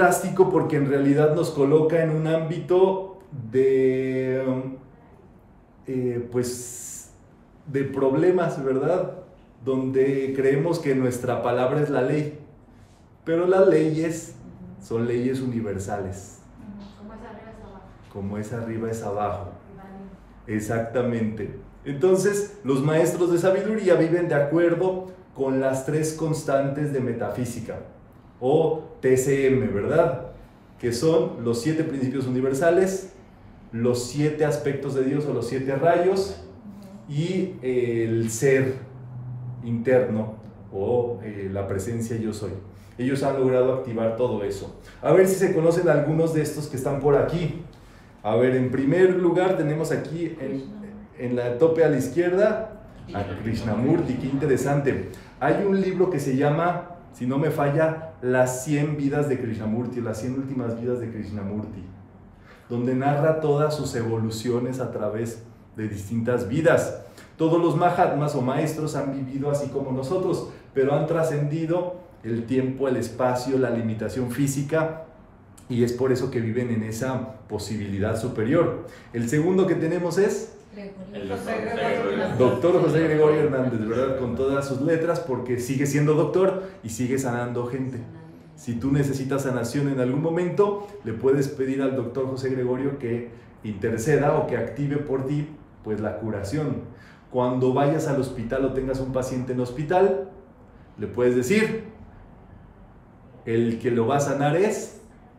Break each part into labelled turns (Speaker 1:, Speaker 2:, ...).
Speaker 1: fantástico porque en realidad nos coloca en un ámbito de, pues, de problemas, ¿verdad? Donde creemos que nuestra palabra es la ley, pero las leyes son leyes universales.
Speaker 2: Como es arriba es abajo.
Speaker 1: Como es arriba es abajo. Exactamente. Entonces, los maestros de sabiduría viven de acuerdo con las 3 constantes de metafísica, o TCM, ¿verdad? Que son los 7 principios universales, los 7 aspectos de Dios o los 7 rayos, y el ser interno o la presencia yo soy. Ellos han logrado activar todo eso. A ver si se conocen algunos de estos que están por aquí. A ver, en primer lugar tenemos aquí en la tope a la izquierda a Krishnamurti. Qué interesante. Hay un libro que se llama, si no me falla, Las 100 vidas de Krishnamurti, las 100 últimas vidas de Krishnamurti, donde narra todas sus evoluciones a través de distintas vidas. Todos los Mahatmas o maestros han vivido así como nosotros, pero han trascendido el tiempo, el espacio, la limitación física, y es por eso que viven en esa posibilidad superior. El segundo que tenemos es
Speaker 3: El
Speaker 1: Doctor José Gregorio Hernández, ¿verdad? Con todas sus letras, porque sigue siendo doctor y sigue sanando gente. Si tú necesitas sanación en algún momento, le puedes pedir al doctor José Gregorio que interceda o que active por ti, pues, la curación. Cuando vayas al hospital o tengas un paciente en hospital, le puedes decir, el que lo va a sanar es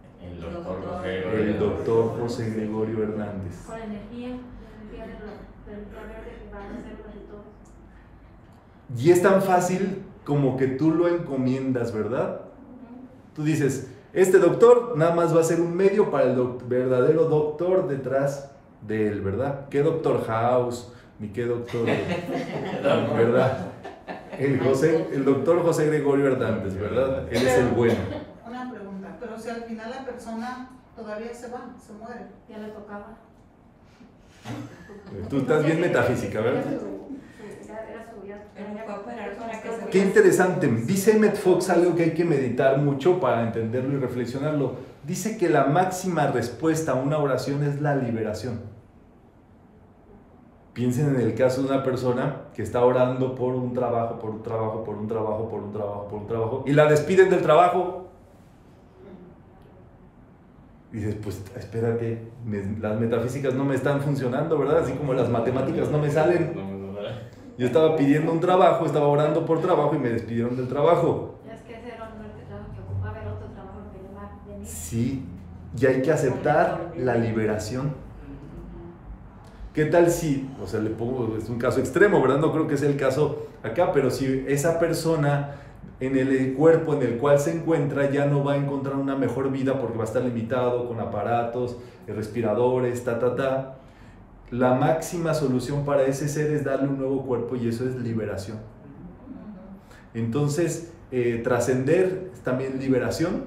Speaker 1: el doctor José Gregorio Hernández.
Speaker 2: Con energía del verde que van a hacer casi todos.
Speaker 1: Y es tan fácil como que tú lo encomiendas, ¿verdad? Tú dices, este doctor nada más va a ser un medio para el verdadero doctor detrás de él, ¿verdad? ¿Qué doctor House? Ni qué doctor, ¿verdad? El doctor José Gregorio Hernández, ¿verdad? Él es el bueno.
Speaker 4: Una pregunta, pero si al final la persona todavía se va, se muere.
Speaker 2: Ya le tocaba.
Speaker 1: Tú estás bien metafísica, ¿verdad?
Speaker 3: Qué
Speaker 1: Qué interesante. Dice Emmett Fox algo que hay que meditar mucho para entenderlo y reflexionarlo. Dice que la máxima respuesta a una oración es la liberación. Piensen en el caso de una persona que está orando por un trabajo, por un trabajo, por un trabajo, por un trabajo, por un trabajo, y la despiden del trabajo. Y dices, pues espérate, las metafísicas no me están funcionando, ¿verdad? Así como las matemáticas no me salen. Yo estaba pidiendo un trabajo, estaba orando por trabajo y me despidieron del trabajo.
Speaker 2: Es que ese era el trabajo que ocupaba, el otro trabajo que le va a venir.
Speaker 1: Sí, y hay que aceptar la liberación. ¿Qué tal si, o sea, le pongo, es un caso extremo, ¿verdad? No creo que sea el caso acá, pero si esa persona en el cuerpo en el cual se encuentra ya no va a encontrar una mejor vida porque va a estar limitado con aparatos, respiradores, la máxima solución para ese ser es darle un nuevo cuerpo, y eso es liberación. Entonces, trascender es también liberación,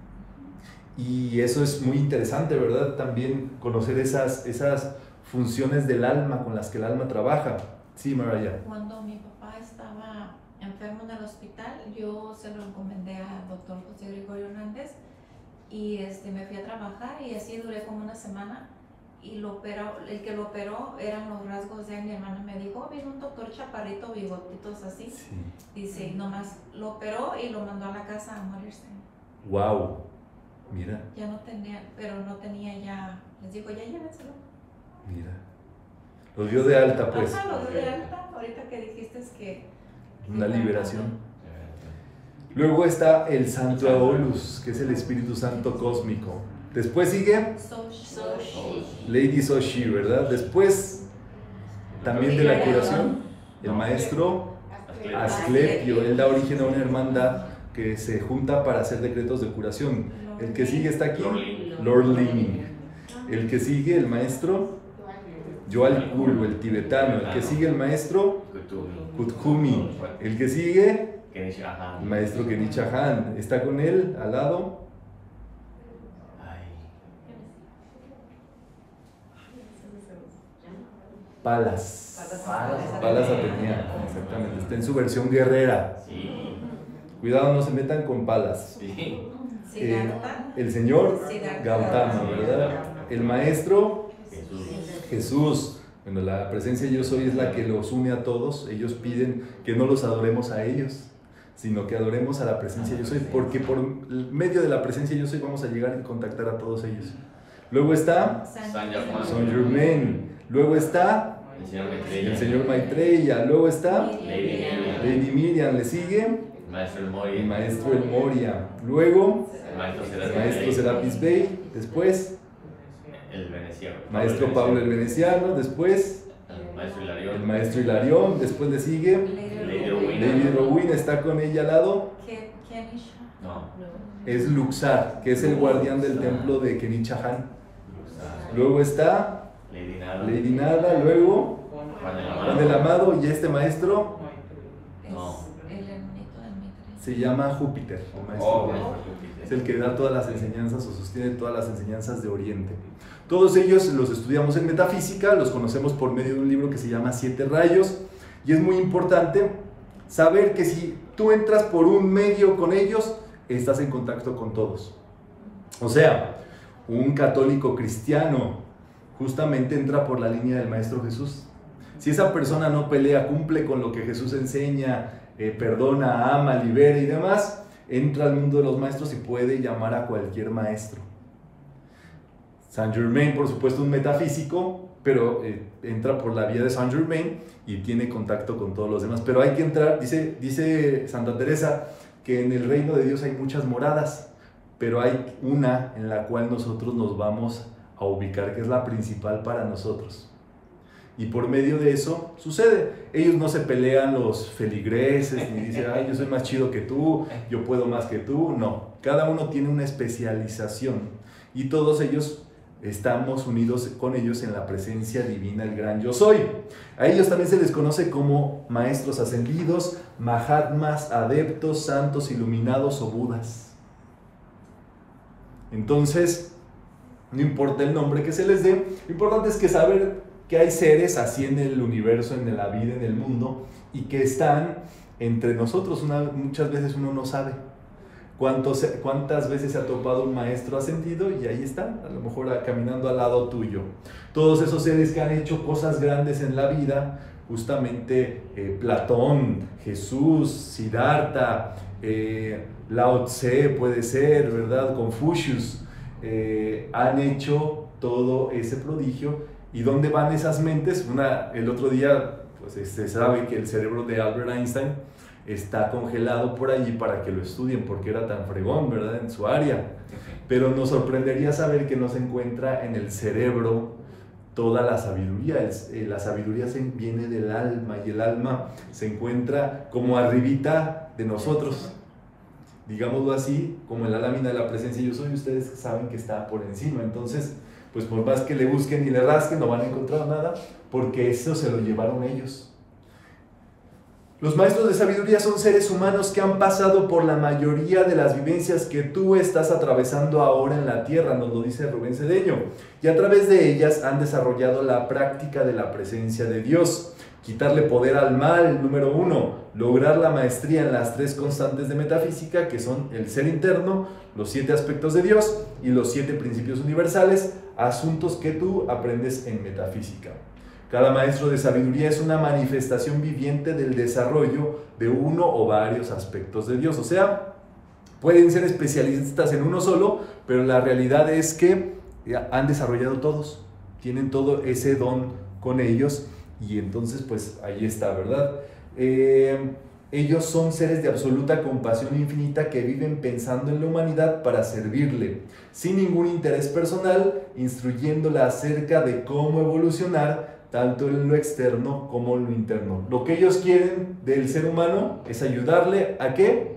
Speaker 1: y eso es muy interesante, ¿verdad? También conocer esas funciones del alma con las que el alma trabaja. Sí, Maraya.
Speaker 3: Cuando mi papá estaba enfermo en el hospital, yo se lo encomendé al doctor José Gregorio Hernández y me fui a trabajar, y así duré como una semana, y el que lo operó eran los rasgos de él. Mi hermana me dijo, vino un doctor chaparrito, bigotitos así.
Speaker 1: Sí.
Speaker 3: Dice, y nomás lo operó y lo mandó a la casa a morirse.
Speaker 1: Wow, mira.
Speaker 3: Ya no tenía, pero no tenía ya, les dijo, ya llévenselo.
Speaker 1: Mira, lo dio de alta, pues.
Speaker 3: Ajá, lo dio de alta, ahorita que dijiste es que...
Speaker 1: Una liberación. Luego está el Santo Aulus, que es el Espíritu Santo cósmico. Después sigue Lady Soshi, ¿verdad? Después, también de la curación, el maestro Asclepio. Él da origen a una hermandad que se junta para hacer decretos de curación. El que sigue está aquí, Lord Ling. El que sigue, el maestro Joal Kulu, el tibetano. El que sigue, el maestro Kuthumi. El que sigue, el maestro Kenichi Han. Está con él al lado Palas Atenea, exactamente. Está en su versión guerrera. Cuidado, no se metan con Palas.
Speaker 3: Siddhartha.
Speaker 1: el señor
Speaker 3: Siddhartha
Speaker 1: Gautama, ¿verdad? El maestro
Speaker 5: Jesús.
Speaker 1: Jesús. Bueno, la presencia yo soy es la que los une a todos. Ellos piden que no los adoremos a ellos, sino que adoremos a la presencia yo soy, porque por medio de la presencia yo soy vamos a llegar y contactar a todos ellos. Luego está
Speaker 5: San Germán.
Speaker 1: Saint Germain, luego está
Speaker 5: El señor Maitreya.
Speaker 1: el señor Maitreya, luego está
Speaker 5: Lady Miriam.
Speaker 1: Lady Miriam, le sigue
Speaker 5: El maestro El Moria.
Speaker 1: el maestro El Moria, luego
Speaker 5: El maestro
Speaker 1: el
Speaker 5: Serapis
Speaker 1: maestro
Speaker 5: Bey.
Speaker 1: Serapis Bey, después
Speaker 5: El veneciano.
Speaker 1: maestro Pablo el Veneciano, después
Speaker 5: El maestro Hilarión.
Speaker 1: el maestro Hilarión, después le sigue
Speaker 5: Lady Rowena.
Speaker 1: Lady Rowena, está con ella al lado,
Speaker 3: Kenisha.
Speaker 5: No.
Speaker 1: es Luxar, que es el guardián del templo de Kenicha-Han. Luego está
Speaker 5: Lady Nada.
Speaker 1: Lady Nada, luego
Speaker 5: Juan el
Speaker 1: Juan el
Speaker 5: Amado.
Speaker 1: Amado, y este maestro
Speaker 5: No.
Speaker 3: Es el hermanito del Mitre.
Speaker 1: se llama Júpiter, el maestro
Speaker 5: Oh,
Speaker 1: Júpiter.
Speaker 5: maestro Júpiter.
Speaker 1: Es el que da todas las enseñanzas o sostiene todas las enseñanzas de Oriente. Todos ellos los estudiamos en metafísica, los conocemos por medio de un libro que se llama Siete Rayos, y es muy importante saber que si tú entras por un medio con ellos, estás en contacto con todos. O sea, un católico cristiano justamente entra por la línea del Maestro Jesús. Si esa persona no pelea, cumple con lo que Jesús enseña, perdona, ama, libera y demás, entra al mundo de los maestros y puede llamar a cualquier maestro. Saint Germain, por supuesto, un metafísico, pero entra por la vía de Saint Germain y tiene contacto con todos los demás. Pero hay que entrar, dice Santa Teresa, que en el reino de Dios hay muchas moradas, pero hay una en la cual nosotros nos vamos a ubicar, que es la principal para nosotros. Y por medio de eso sucede. Ellos no se pelean los feligreses, ni dicen, ay, yo soy más chido que tú, yo puedo más que tú. No, cada uno tiene una especialización y todos ellos estamos unidos con ellos en la presencia divina, el gran yo soy. A ellos también se les conoce como maestros ascendidos, mahatmas, adeptos, santos, iluminados o budas. Entonces, no importa el nombre que se les dé, lo importante es que saber que hay seres así en el universo, en la vida, en el mundo, y que están entre nosotros. Muchas veces uno no sabe cuántas veces se ha topado un maestro ascendido y ahí están, a lo mejor caminando al lado tuyo. Todos esos seres que han hecho cosas grandes en la vida, justamente Platón, Jesús, Siddhartha, Lao Tse puede ser, ¿verdad? Confucius, han hecho todo ese prodigio. ¿Y dónde van esas mentes? El otro día pues, se sabe que el cerebro de Albert Einstein está congelado por allí para que lo estudien, porque era tan fregón, ¿verdad?, en su área. Pero nos sorprendería saber que no se encuentra en el cerebro toda la sabiduría. La sabiduría viene del alma, y el alma se encuentra como arribita de nosotros, digámoslo así, como en la lámina de la presencia yo soy. Ustedes saben que está por encima. Entonces, pues por más que le busquen y le rasquen, no van a encontrar nada, porque eso se lo llevaron ellos. Los maestros de sabiduría son seres humanos que han pasado por la mayoría de las vivencias que tú estás atravesando ahora en la tierra, nos lo dice Rubén Cedeño, y a través de ellas han desarrollado la práctica de la presencia de Dios. Quitarle poder al mal, número 1, lograr la maestría en las 3 constantes de metafísica, que son el ser interno, los 7 aspectos de Dios y los 7 principios universales, asuntos que tú aprendes en metafísica. Cada maestro de sabiduría es una manifestación viviente del desarrollo de uno o varios aspectos de Dios. O sea, pueden ser especialistas en uno solo, pero la realidad es que han desarrollado todos, tienen todo ese don con ellos, y entonces pues ahí está, ¿verdad? Ellos son seres de absoluta compasión infinita que viven pensando en la humanidad para servirle, sin ningún interés personal, instruyéndola acerca de cómo evolucionar tanto en lo externo como en lo interno. Lo que ellos quieren del ser humano es ayudarle a que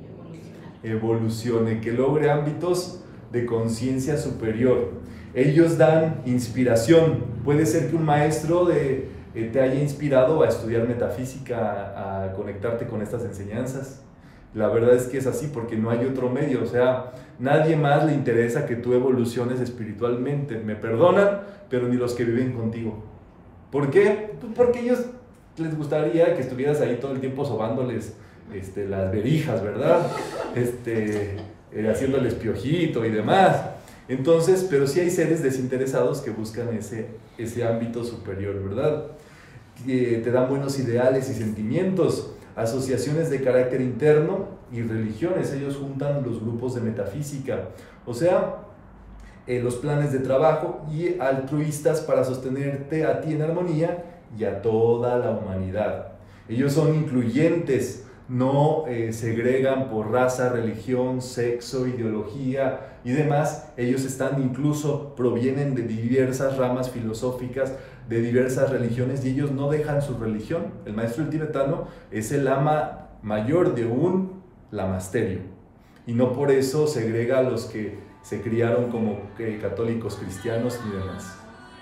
Speaker 1: evolucione, que logre ámbitos de conciencia superior. Ellos dan inspiración. Puede ser que un maestro te haya inspirado a estudiar metafísica, a conectarte con estas enseñanzas. La verdad es que es así, porque no hay otro medio. O sea, nadie más le interesa que tú evoluciones espiritualmente. Me perdonan, pero ni los que viven contigo. ¿Por qué? Pues porque a ellos les gustaría que estuvieras ahí todo el tiempo sobándoles las verijas, ¿verdad? haciéndoles piojito y demás. Entonces, pero sí hay seres desinteresados que buscan ese ámbito superior, ¿verdad? Te dan buenos ideales y sentimientos, asociaciones de carácter interno y religiones. Ellos juntan los grupos de metafísica, o sea, los planes de trabajo y altruistas para sostenerte a ti en armonía y a toda la humanidad. Ellos son incluyentes, no segregan por raza, religión, sexo, ideología y demás. Ellos provienen de diversas ramas filosóficas, de diversas religiones, y ellos no dejan su religión. El maestro del tibetano es el lama mayor de un lamasterio, y no por eso segrega a los que se criaron como católicos cristianos y demás.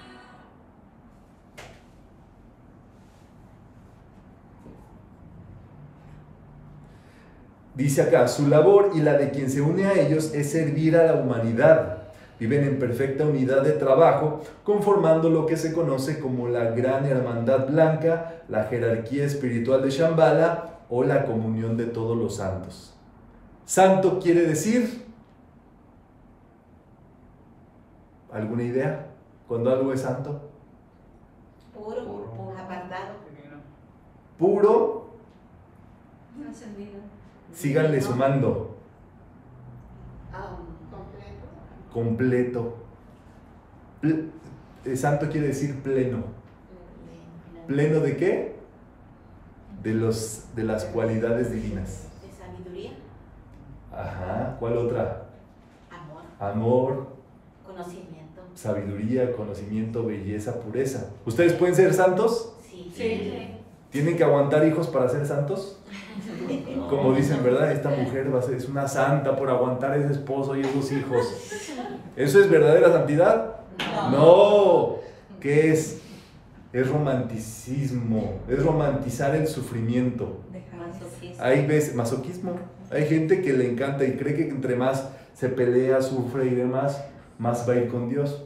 Speaker 1: Dice acá, su labor y la de quien se une a ellos es servir a la humanidad. Viven en perfecta unidad de trabajo, conformando lo que se conoce como la Gran Hermandad Blanca, la jerarquía espiritual de Shambhala o la comunión de todos los santos. Santo quiere decir, ¿alguna idea? ¿Cuándo algo es santo?
Speaker 6: Puro, apartado.
Speaker 1: Puro,
Speaker 2: Encendido.
Speaker 1: síganle sumando.
Speaker 4: Completo.
Speaker 1: Completo. Santo quiere decir pleno. ¿Pleno de qué? De las cualidades divinas.
Speaker 6: De sabiduría,
Speaker 1: Ajá, ¿cuál otra?
Speaker 6: amor,
Speaker 1: Amor,
Speaker 6: conocimiento.
Speaker 1: sabiduría, conocimiento, belleza, pureza. ¿Ustedes pueden ser santos?
Speaker 6: Sí.
Speaker 2: Sí.
Speaker 1: ¿Tienen que aguantar hijos para ser santos? Como dicen, ¿verdad? Esta mujer es una santa por aguantar ese esposo y esos hijos. ¿Eso es verdadera santidad? No. ¿Qué es? Es romanticismo, es romantizar el sufrimiento.
Speaker 6: Masoquismo.
Speaker 1: Hay veces, masoquismo. Hay gente que le encanta y cree que entre más se pelea, sufre y demás, más va a ir con Dios.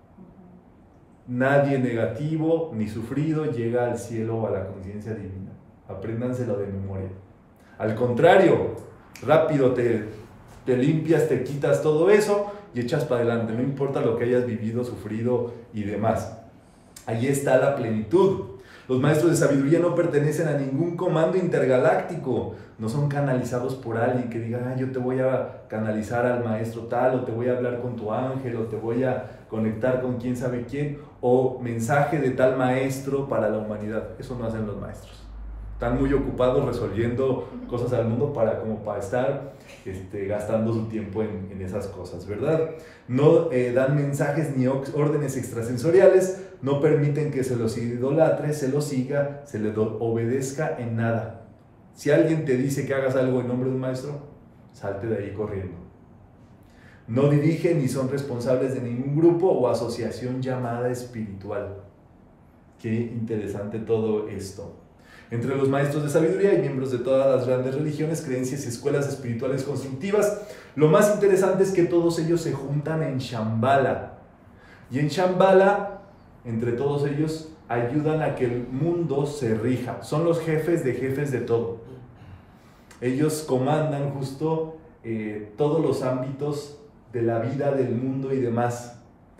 Speaker 1: Nadie negativo ni sufrido llega al cielo o a la conciencia divina. Apréndanselo de memoria. Al contrario, rápido te limpias, te quitas todo eso y echas para adelante. No importa lo que hayas vivido, sufrido y demás. Ahí está la plenitud. Los maestros de sabiduría no pertenecen a ningún comando intergaláctico. No son canalizados por alguien que diga, yo te voy a canalizar al maestro tal, o te voy a hablar con tu ángel, o te voy a conectar con quién sabe quién, o mensaje de tal maestro para la humanidad. Eso no hacen los maestros. Están muy ocupados resolviendo cosas al mundo para estar gastando su tiempo en esas cosas, ¿verdad? No dan mensajes ni órdenes extrasensoriales, no permiten que se los idolatre, se los siga, se les obedezca en nada. Si alguien te dice que hagas algo en nombre de un maestro, salte de ahí corriendo. No dirigen ni son responsables de ningún grupo o asociación llamada espiritual. Qué interesante todo esto. Entre los maestros de sabiduría hay miembros de todas las grandes religiones, creencias y escuelas espirituales constructivas. Lo más interesante es que todos ellos se juntan en Shambhala. Y en Shambhala, entre todos ellos, ayudan a que el mundo se rija. Son los jefes de todo. Ellos comandan justo todos los ámbitos de la vida, del mundo y demás.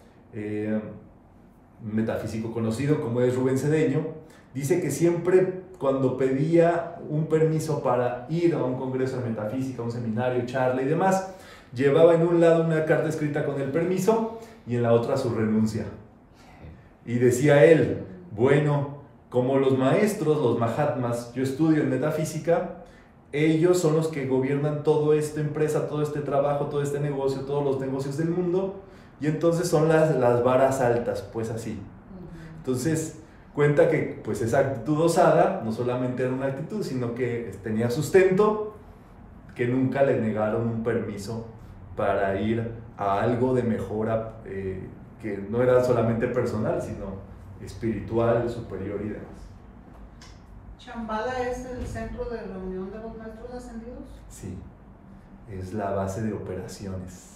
Speaker 1: Metafísico conocido como es Rubén Cedeño, dice que siempre cuando pedía un permiso para ir a un congreso de metafísica, un seminario, charla y demás, llevaba en un lado una carta escrita con el permiso y en la otra su renuncia. Y decía él, bueno, como los maestros, los mahatmas, yo estudio en metafísica, ellos son los que gobiernan toda esta empresa, todo este trabajo, todo este negocio, todos los negocios del mundo, y entonces son las varas altas, pues así. Entonces cuenta que pues esa actitud osada no solamente era una actitud, sino que tenía sustento, que nunca le negaron un permiso para ir a algo de mejora, que no era solamente personal, sino espiritual, superior y demás.
Speaker 4: ¿Shambhala es el centro de reunión de los maestros ascendidos?
Speaker 1: Sí, es la base de operaciones.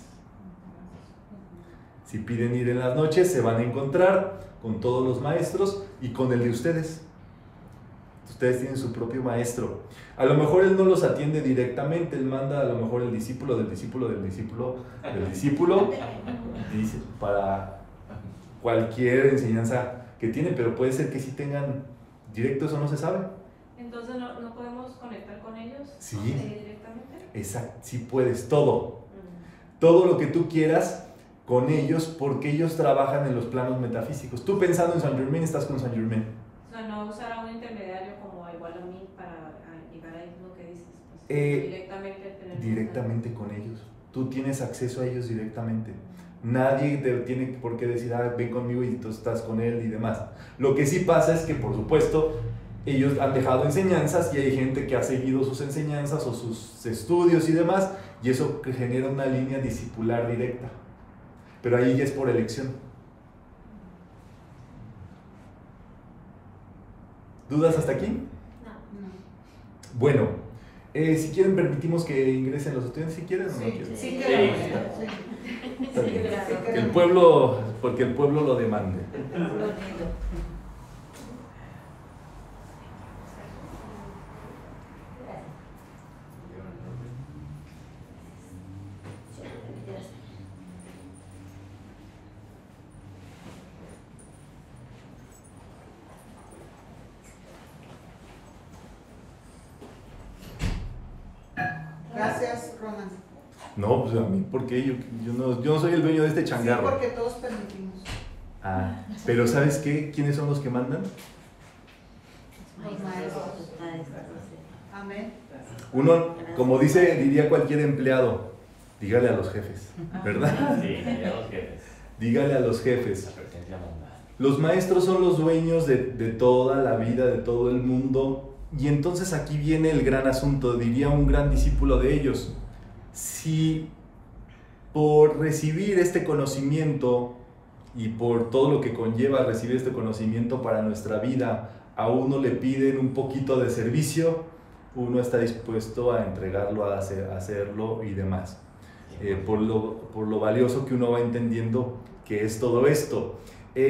Speaker 1: Si piden ir en las noches, se van a encontrar con todos los maestros y con el de ustedes. Ustedes tienen su propio maestro. A lo mejor él no los atiende directamente, él manda a lo mejor el discípulo del discípulo del discípulo del discípulo, dice, para cualquier enseñanza que tiene, pero puede ser que sí tengan directo, eso no se sabe.
Speaker 2: Entonces no podemos conectar con ellos
Speaker 1: Sí.
Speaker 2: Directamente.
Speaker 1: Exacto, sí puedes, todo lo que tú quieras con ellos, porque ellos trabajan en los planos metafísicos. Tú pensando en Saint Germain, estás con Saint Germain.
Speaker 2: O sea, no usar a un intermediario como igual a mí para llegar ahí, lo que dices. Pues,
Speaker 1: Directamente con ellos. Tú tienes acceso a ellos directamente. Nadie te tiene por qué decir, ven conmigo y tú estás con él y demás. Lo que sí pasa es que, por supuesto, ellos han dejado enseñanzas y hay gente que ha seguido sus enseñanzas o sus estudios y demás, y eso genera una línea discipular directa. Pero ahí ya es por elección. ¿Dudas hasta aquí?
Speaker 6: No.
Speaker 1: Bueno, si quieren permitimos que ingresen los estudiantes, si quieren o no quieren.
Speaker 4: Sí,
Speaker 1: Está bien.
Speaker 4: queremos.
Speaker 1: Que el pueblo, porque el pueblo lo demande.
Speaker 4: Gracias, Roman.
Speaker 1: No, pues a mí, porque yo no soy el dueño de este
Speaker 4: Sí,
Speaker 1: changarro.
Speaker 4: porque todos permitimos.
Speaker 1: Pero ¿sabes qué? ¿Quiénes son los que mandan?
Speaker 4: Los maestros. Amén.
Speaker 1: Uno, como diría cualquier empleado, dígale a los jefes, ¿verdad?
Speaker 5: Sí, ya los jefes.
Speaker 1: Dígale a los
Speaker 5: La
Speaker 1: jefes.
Speaker 5: presencia mundana.
Speaker 1: Los maestros son los dueños de toda la vida, de todo el mundo. Y entonces aquí viene el gran asunto, diría un gran discípulo de ellos. Si por recibir este conocimiento y por todo lo que conlleva recibir este conocimiento para nuestra vida, a uno le piden un poquito de servicio, uno está dispuesto a entregarlo, a hacerlo y demás. Por lo valioso que uno va entendiendo que es todo esto.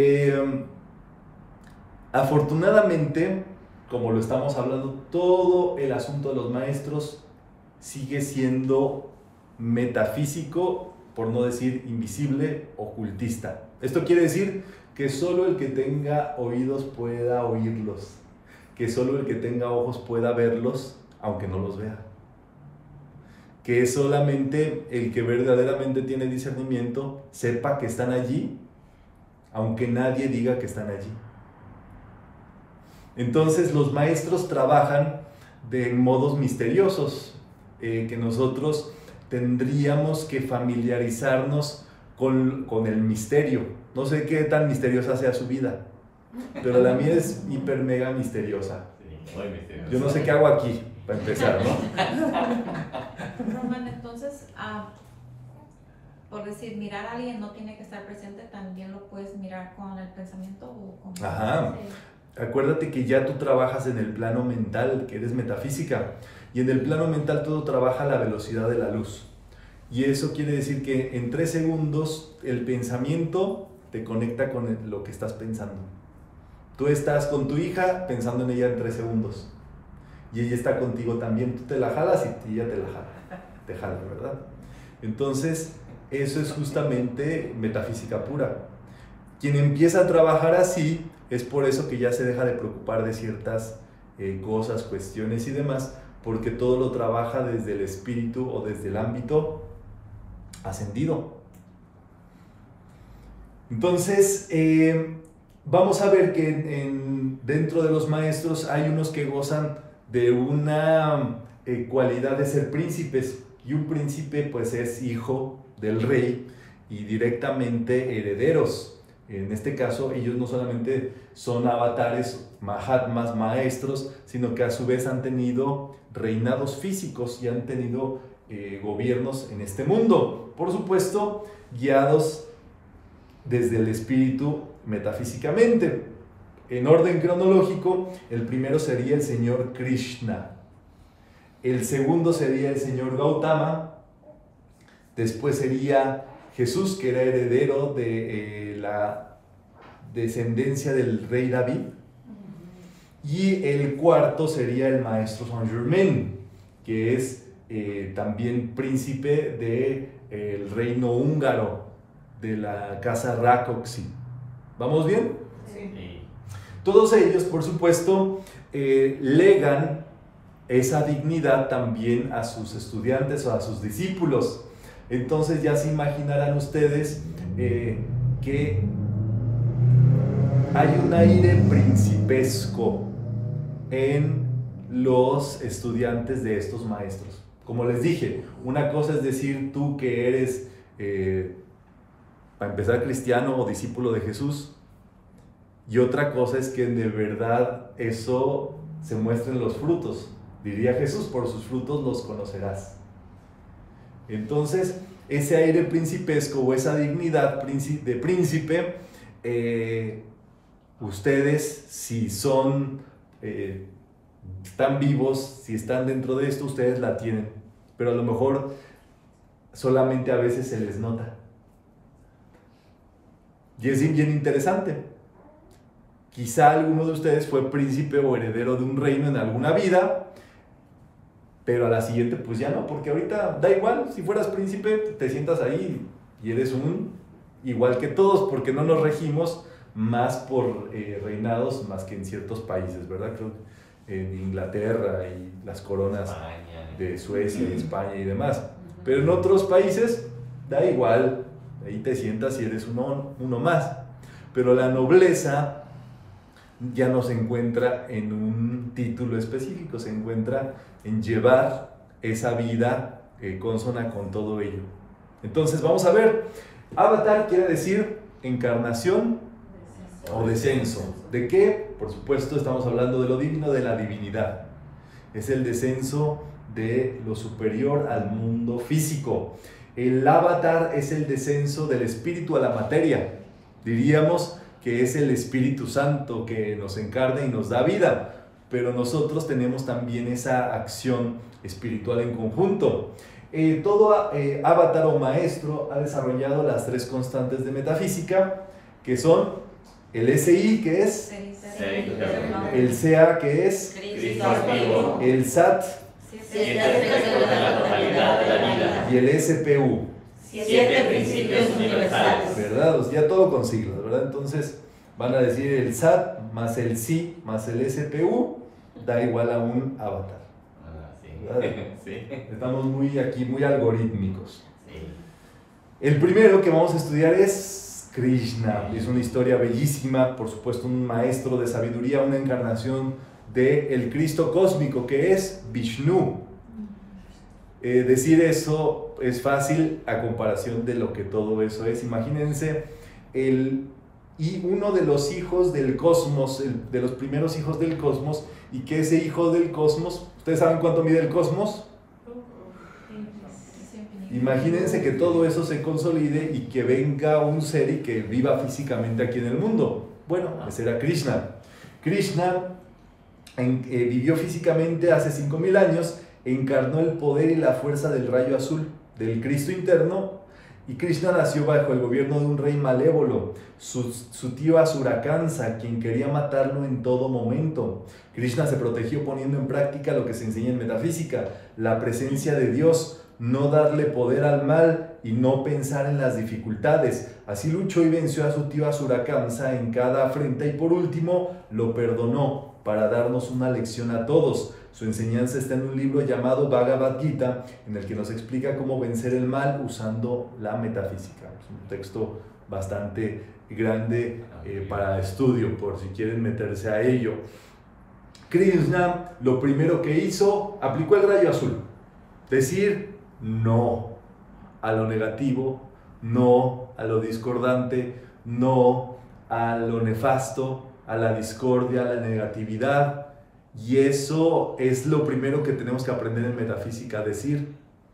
Speaker 1: Afortunadamente, como lo estamos hablando, todo el asunto de los maestros sigue siendo metafísico, por no decir invisible, ocultista. Esto quiere decir que solo el que tenga oídos pueda oírlos, que solo el que tenga ojos pueda verlos, aunque no los vea. Que solamente el que verdaderamente tiene discernimiento sepa que están allí, aunque nadie diga que están allí. Entonces los maestros trabajan de modos misteriosos, que nosotros tendríamos que familiarizarnos con el misterio. No sé qué tan misteriosa sea su vida, pero la mía es hiper mega misteriosa.
Speaker 5: Sí, muy misterioso.
Speaker 1: Yo no sé qué hago aquí, para empezar, ¿no?
Speaker 3: Roman, entonces, por decir, mirar a alguien no tiene que estar presente, también lo puedes mirar con el pensamiento o con...
Speaker 1: Ajá. Acuérdate que ya tú trabajas en el plano mental, que eres metafísica, y en el plano mental todo trabaja a la velocidad de la luz. Y eso quiere decir que en 3 segundos el pensamiento te conecta con lo que estás pensando. Tú estás con tu hija pensando en ella en 3 segundos. Y ella está contigo también. Tú te la jalas y ella te la jala. Te jala, ¿verdad? Entonces, eso es justamente metafísica pura. Quien empieza a trabajar así, es por eso que ya se deja de preocupar de ciertas cosas, cuestiones y demás, porque todo lo trabaja desde el espíritu o desde el ámbito ascendido. Entonces, vamos a ver que dentro de los maestros hay unos que gozan de una cualidad de ser príncipes, y un príncipe pues es hijo del rey y directamente herederos. En este caso, ellos no solamente son avatares, mahatmas, maestros, sino que a su vez han tenido reinados físicos y han tenido gobiernos en este mundo. Por supuesto, guiados desde el espíritu metafísicamente. En orden cronológico, el primero sería el señor Krishna. El segundo sería el señor Gautama. Después sería Jesús, que era heredero de la descendencia del rey David. Y el cuarto sería el maestro Saint Germain, que es también príncipe del reino húngaro, de la casa Rákóczi. ¿Vamos bien?
Speaker 4: Sí.
Speaker 5: Sí.
Speaker 1: Todos ellos, por supuesto, legan esa dignidad también a sus estudiantes o a sus discípulos. Entonces ya se imaginarán ustedes que hay un aire principesco en los estudiantes de estos maestros. Como les dije, una cosa es decir tú que eres, para empezar, cristiano o discípulo de Jesús, y otra cosa es que de verdad eso se muestre en los frutos. Diría Jesús, por sus frutos los conocerás. Entonces, ese aire principesco o esa dignidad de príncipe, ustedes, si son, están vivos, si están dentro de esto, ustedes la tienen. Pero a lo mejor solamente a veces se les nota. Y es bien interesante. Quizá alguno de ustedes fue príncipe o heredero de un reino en alguna vida, pero a la siguiente pues ya no, porque ahorita da igual, si fueras príncipe te sientas ahí y eres igual que todos, porque no nos regimos más por reinados más que en ciertos países, ¿verdad? Creo que en Inglaterra y las coronas
Speaker 5: España.
Speaker 1: de Suecia y España y demás, pero en otros países da igual, ahí te sientas y eres uno más, pero la nobleza ya no se encuentra en un título específico, se encuentra en llevar esa vida consona con todo ello. Entonces vamos a ver, avatar quiere decir encarnación o descenso. ¿De qué? Por supuesto estamos hablando de lo divino, de la divinidad. Es el descenso de lo superior al mundo físico. El avatar es el descenso del espíritu a la materia. Diríamos que es el Espíritu Santo que nos encarna y nos da vida, pero nosotros tenemos también esa acción espiritual en conjunto. Todo avatar o maestro ha desarrollado las tres constantes de metafísica, que son el SI, que es, el CA, que es,
Speaker 6: Cristo
Speaker 5: vivo.
Speaker 1: el SAT
Speaker 6: Siete aspectos de la totalidad de la vida.
Speaker 1: y el SPU.
Speaker 6: Siete principios universales.
Speaker 1: ¿Verdad? O sea, ya todo con siglas, ¿verdad? Entonces van a decir el SAT más el SI más el SPU da igual a un avatar.
Speaker 5: Ah, sí.
Speaker 1: ¿Verdad?
Speaker 5: Sí.
Speaker 1: Estamos muy algorítmicos.
Speaker 5: Sí.
Speaker 1: El primero que vamos a estudiar es Krishna. Es una historia bellísima, por supuesto un maestro de sabiduría, una encarnación del Cristo cósmico que es Vishnu. Decir eso es fácil a comparación de lo que todo eso es. Imagínense, y uno de los hijos del cosmos, de los primeros hijos del cosmos, y que ese hijo del cosmos, ¿ustedes saben cuánto mide el cosmos? Imagínense que todo eso se consolide y que venga un ser y que viva físicamente aquí en el mundo. Bueno, ese era Krishna. Krishna vivió físicamente hace 5000 años, encarnó el poder y la fuerza del rayo azul, del Cristo interno, y Krishna nació bajo el gobierno de un rey malévolo, su tío Asurakansa, quien quería matarlo en todo momento. Krishna se protegió poniendo en práctica lo que se enseña en metafísica, la presencia de Dios, no darle poder al mal y no pensar en las dificultades. Así luchó y venció a su tío Asurakansa en cada afrenta y por último lo perdonó para darnos una lección a todos. Su enseñanza está en un libro llamado Bhagavad Gita, en el que nos explica cómo vencer el mal usando la metafísica. Es un texto bastante grande para estudio, por si quieren meterse a ello. Krishna lo primero que hizo, aplicó el rayo azul. Decir no a lo negativo, no a lo discordante, no a lo nefasto, a la discordia, a la negatividad. Y eso es lo primero que tenemos que aprender en metafísica, decir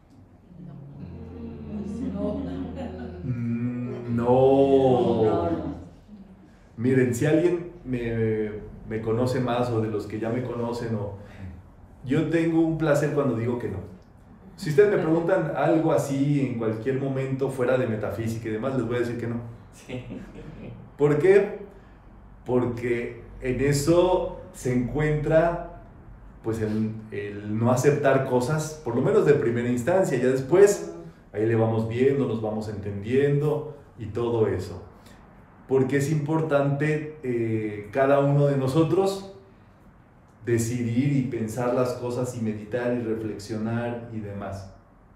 Speaker 1: no. Miren, si alguien me conoce más o de los que ya me conocen, yo tengo un placer cuando digo que no. Si ustedes me preguntan algo así en cualquier momento fuera de metafísica y demás, les voy a decir que no.
Speaker 5: Sí.
Speaker 1: ¿Por qué? Porque en eso se encuentra pues el no aceptar cosas, por lo menos de primera instancia. Ya después ahí le vamos viendo, nos vamos entendiendo y todo eso. Porque es importante cada uno de nosotros decidir y pensar las cosas y meditar y reflexionar y demás.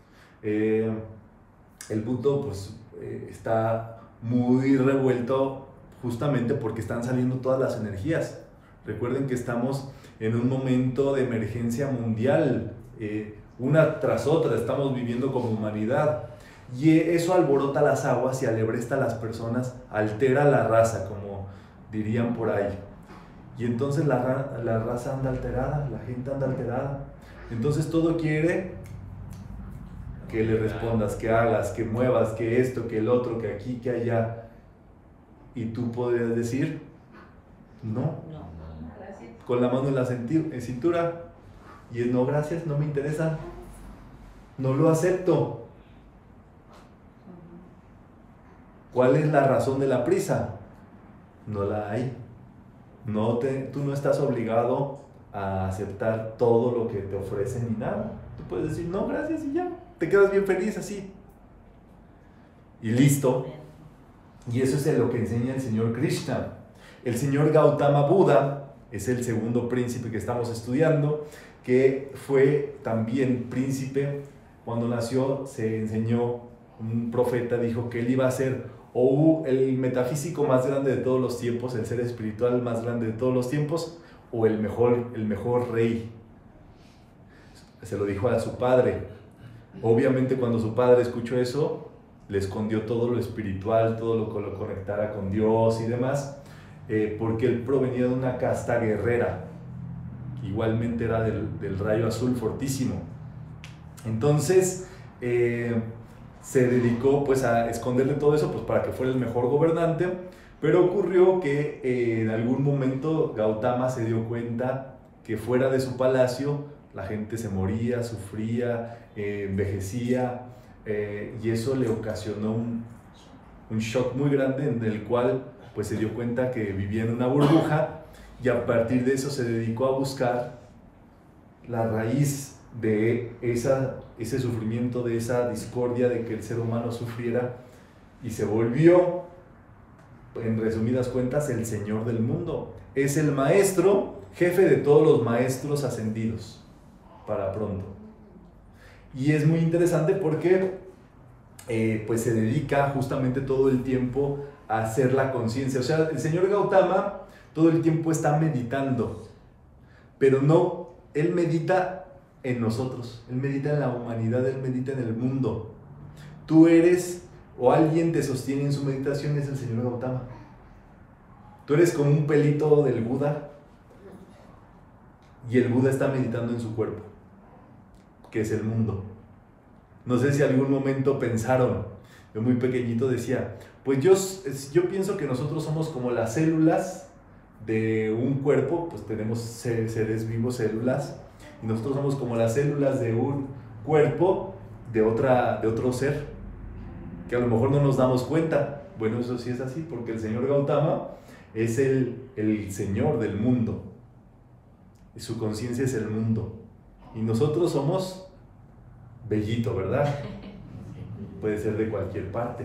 Speaker 1: El mundo pues está muy revuelto justamente porque están saliendo todas las energías. Recuerden que estamos en un momento de emergencia mundial, una tras otra estamos viviendo como humanidad, y eso alborota las aguas y alebresta a las personas, altera la raza, como dirían por ahí. Y entonces la raza anda alterada, la gente anda alterada. Entonces todo quiere que le respondas, que hagas, que muevas, que esto, que el otro, que aquí, que allá. Y tú podrías decir, no,
Speaker 2: Gracias.
Speaker 1: con la mano en la cintura, y es no, gracias, no me interesa, no lo acepto. ¿Cuál es la razón de la prisa? No la hay. Tú no estás obligado a aceptar todo lo que te ofrecen ni nada. Tú puedes decir, no, gracias, y ya. Te quedas bien feliz así. Y listo. Y eso es lo que enseña el señor Krishna. El señor Gautama Buda es el segundo príncipe que estamos estudiando, que fue también príncipe. Cuando nació se enseñó, un profeta dijo que él iba a ser o el metafísico más grande de todos los tiempos, el ser espiritual más grande de todos los tiempos, o el mejor rey. Se lo dijo a su padre. Obviamente cuando su padre escuchó eso, le escondió todo lo espiritual, todo lo que lo conectara con Dios y demás, porque él provenía de una casta guerrera, igualmente era del rayo azul fortísimo. Entonces se dedicó pues a esconderle todo eso pues para que fuera el mejor gobernante, pero ocurrió que en algún momento Gautama se dio cuenta que fuera de su palacio la gente se moría, sufría, envejecía, y eso le ocasionó un shock muy grande, en el cual pues se dio cuenta que vivía en una burbuja, y a partir de eso se dedicó a buscar la raíz de ese sufrimiento, de esa discordia de que el ser humano sufriera, y se volvió, en resumidas cuentas, el señor del mundo. Es el maestro, jefe de todos los maestros ascendidos, para pronto. Y es muy interesante porque pues se dedica justamente todo el tiempo a hacer la conciencia. O sea, el señor Gautama todo el tiempo está meditando, pero no, él medita en nosotros, él medita en la humanidad, él medita en el mundo. Tú eres, o alguien te sostiene en su meditación, es el señor Gautama. Tú eres como un pelito del Buda, y el Buda está meditando en su cuerpo, que es el mundo. No sé si algún momento pensaron, yo muy pequeñito decía, pues yo pienso que nosotros somos como las células de un cuerpo, pues tenemos seres vivos, células, y nosotros somos como las células de un cuerpo de otro ser, que a lo mejor no nos damos cuenta. Bueno, eso sí es así, porque el señor Gautama es el señor del mundo, y su conciencia es el mundo, y nosotros somos Bellito, ¿verdad? Puede ser de cualquier parte,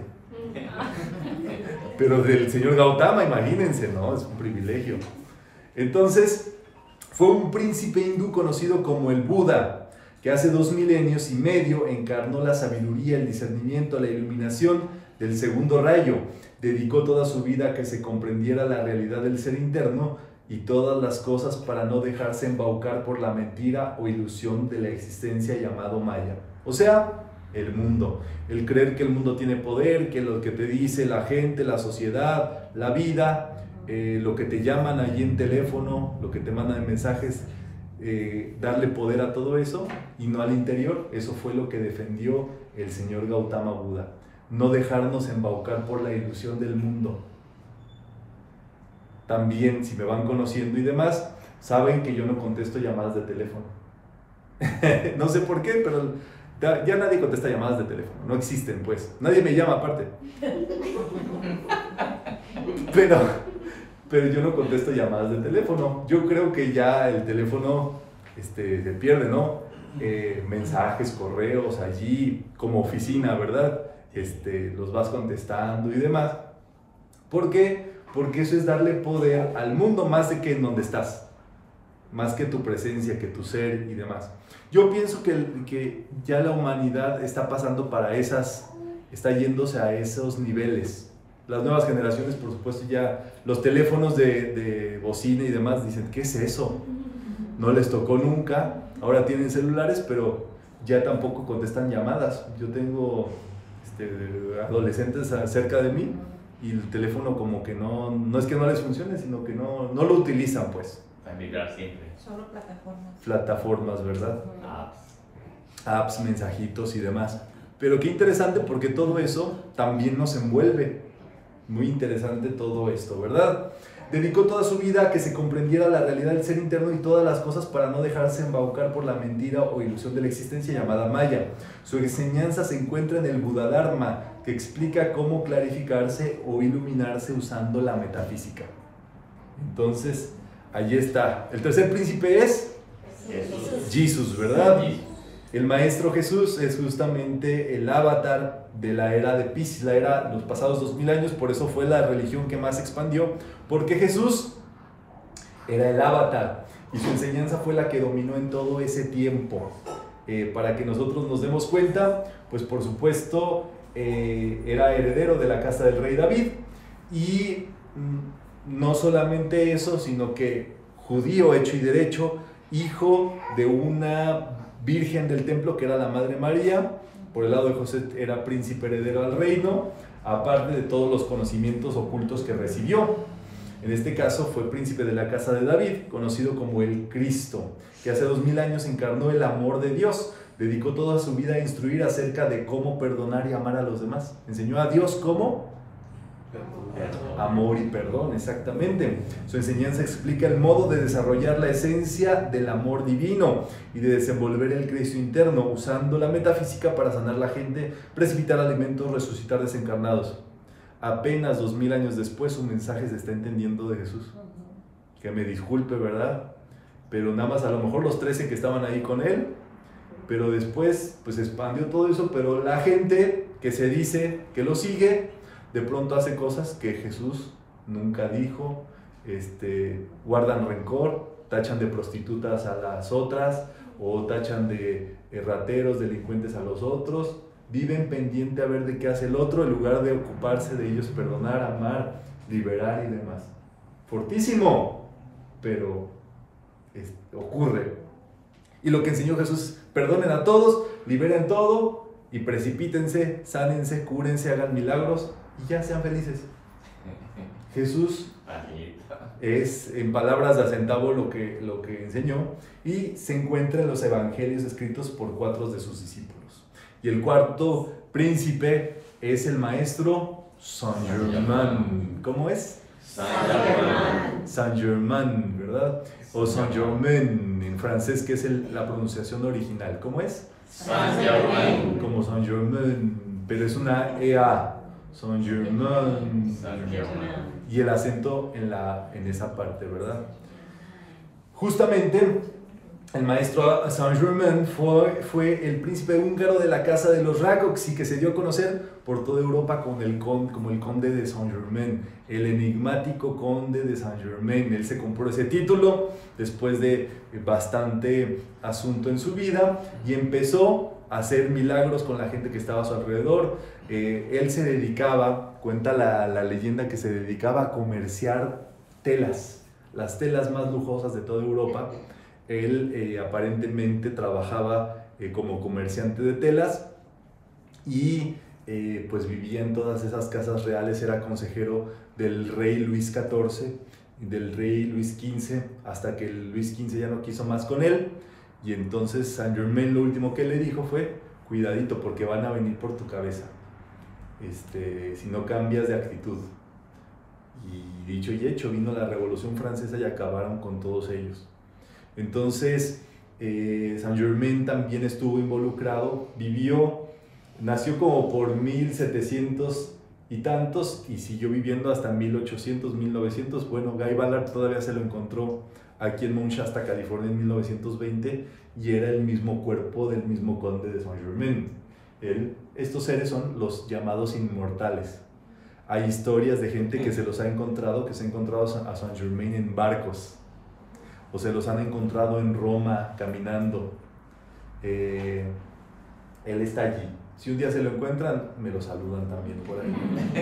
Speaker 1: pero del señor Gautama, imagínense, ¿no? Es un privilegio. Entonces, fue un príncipe hindú conocido como el Buda, que hace 2 milenios y medio encarnó la sabiduría, el discernimiento, la iluminación del segundo rayo. Dedicó toda su vida a que se comprendiera la realidad del ser interno y todas las cosas para no dejarse embaucar por la mentira o ilusión de la existencia llamado Maya. O sea, el mundo. El creer que el mundo tiene poder, que lo que te dice la gente, la sociedad, la vida, lo que te llaman allí en teléfono, lo que te mandan en mensajes, darle poder a todo eso y no al interior. Eso fue lo que defendió el señor Gautama Buda. No dejarnos embaucar por la ilusión del mundo. También, si me van conociendo y demás, saben que yo no contesto llamadas de teléfono. No sé por qué, pero ya nadie contesta llamadas de teléfono. No existen, pues. Nadie me llama aparte. pero yo no contesto llamadas de teléfono. Yo creo que ya el teléfono se pierde, ¿no? Mensajes, correos allí como oficina, ¿verdad? Los vas contestando y demás. ¿Por qué? Porque eso es darle poder al mundo más de que en donde estás, más que tu presencia, que tu ser y demás. Yo pienso que ya la humanidad está pasando está yéndose a esos niveles. Las nuevas generaciones, por supuesto, ya los teléfonos de bocina y demás dicen, ¿qué es eso? No les tocó nunca, ahora tienen celulares, pero ya tampoco contestan llamadas. Yo tengo adolescentes cerca de mí y el teléfono como que no es que no les funcione, sino que no lo utilizan, pues.
Speaker 5: Para migrar siempre.
Speaker 3: Solo plataformas.
Speaker 1: Plataformas, ¿verdad?
Speaker 5: Apps.
Speaker 1: Mensajitos y demás. Pero qué interesante porque todo eso también nos envuelve. Muy interesante todo esto, ¿verdad? Dedicó toda su vida a que se comprendiera la realidad del ser interno y todas las cosas para no dejarse embaucar por la mentira o ilusión de la existencia llamada Maya. Su enseñanza se encuentra en el Buddha-dharma, que explica cómo clarificarse o iluminarse usando la metafísica. Entonces, ahí está. El tercer príncipe es Jesús, ¿verdad? El Maestro Jesús es justamente el avatar de la era de Piscis, la era, los pasados 2000 años, por eso fue la religión que más se expandió, porque Jesús era el avatar y su enseñanza fue la que dominó en todo ese tiempo. Para que nosotros nos demos cuenta, pues por supuesto era heredero de la casa del rey David y no solamente eso, sino que judío hecho y derecho, hijo de una virgen del templo que era la Madre María. Por el lado de José era príncipe heredero al reino, aparte de todos los conocimientos ocultos que recibió. En este caso fue príncipe de la casa de David, conocido como el Cristo, que hace 2000 años encarnó el amor de Dios. Dedicó toda su vida a instruir acerca de cómo perdonar y amar a los demás. Enseñó a Dios cómo amor y perdón, exactamente. Su enseñanza explica el modo de desarrollar la esencia del amor divino y de desenvolver el Cristo interno, usando la metafísica para sanar la gente, precipitar alimentos, resucitar desencarnados. Apenas 2000 años después, su mensaje se está entendiendo de Jesús. Que me disculpe, ¿verdad? Pero nada más a lo mejor los 13 que estaban ahí con él, pero después pues expandió todo eso, pero la gente que se dice que lo sigue, de pronto hace cosas que Jesús nunca dijo, guardan rencor, tachan de prostitutas a las otras, o tachan de rateros, delincuentes a los otros, viven pendiente a ver de qué hace el otro, en lugar de ocuparse de ellos, perdonar, amar, liberar y demás. Fortísimo, pero ocurre. Y lo que enseñó Jesús, perdonen a todos, liberen todo, y precipítense, sánense, cúrense, hagan milagros, y ya sean felices. Jesús es, en palabras de a centavo, lo que enseñó, y se encuentra en los evangelios escritos por 4 de sus discípulos. Y el cuarto príncipe es el maestro Saint-Germain. ¿Cómo es?
Speaker 6: Saint-Germain.
Speaker 1: Saint-Germain, ¿verdad? O Saint-Germain en francés, que es la pronunciación original. ¿Cómo es?
Speaker 6: Saint-Germain.
Speaker 1: Como Saint-Germain, pero es una EA. Saint-Germain. Y el acento en esa parte, ¿verdad? Justamente el maestro Saint-Germain fue el príncipe húngaro de la casa de los Rákóczi, que se dio a conocer por toda Europa como el conde de Saint-Germain, el enigmático conde de Saint-Germain. Él se compró ese título después de bastante asunto en su vida y empezó a hacer milagros con la gente que estaba a su alrededor. Él se dedicaba, cuenta la leyenda, que se dedicaba a comerciar telas, las telas más lujosas de toda Europa. Él aparentemente trabajaba como comerciante de telas y pues vivía en todas esas casas reales, era consejero del rey Luis XIV y del rey Luis XV, hasta que el Luis XV ya no quiso más con él, y entonces Saint Germain lo último que le dijo fue: cuidadito, porque van a venir por tu cabeza si no cambias de actitud. Y dicho y hecho, vino la Revolución Francesa y acabaron con todos ellos. Entonces Saint Germain también estuvo involucrado, nació como por 1700 y tantos, y siguió viviendo hasta 1800, 1900. Bueno, Guy Ballard todavía se lo encontró aquí en Mount Shasta, California, en 1920, y era el mismo cuerpo del mismo conde de Saint Germain. Estos seres son los llamados inmortales. Hay historias de gente que se los ha encontrado, que se ha encontrado a Saint Germain en barcos, o se los han encontrado en Roma caminando. Él está allí. Si un día se lo encuentran, me lo saludan también por ahí.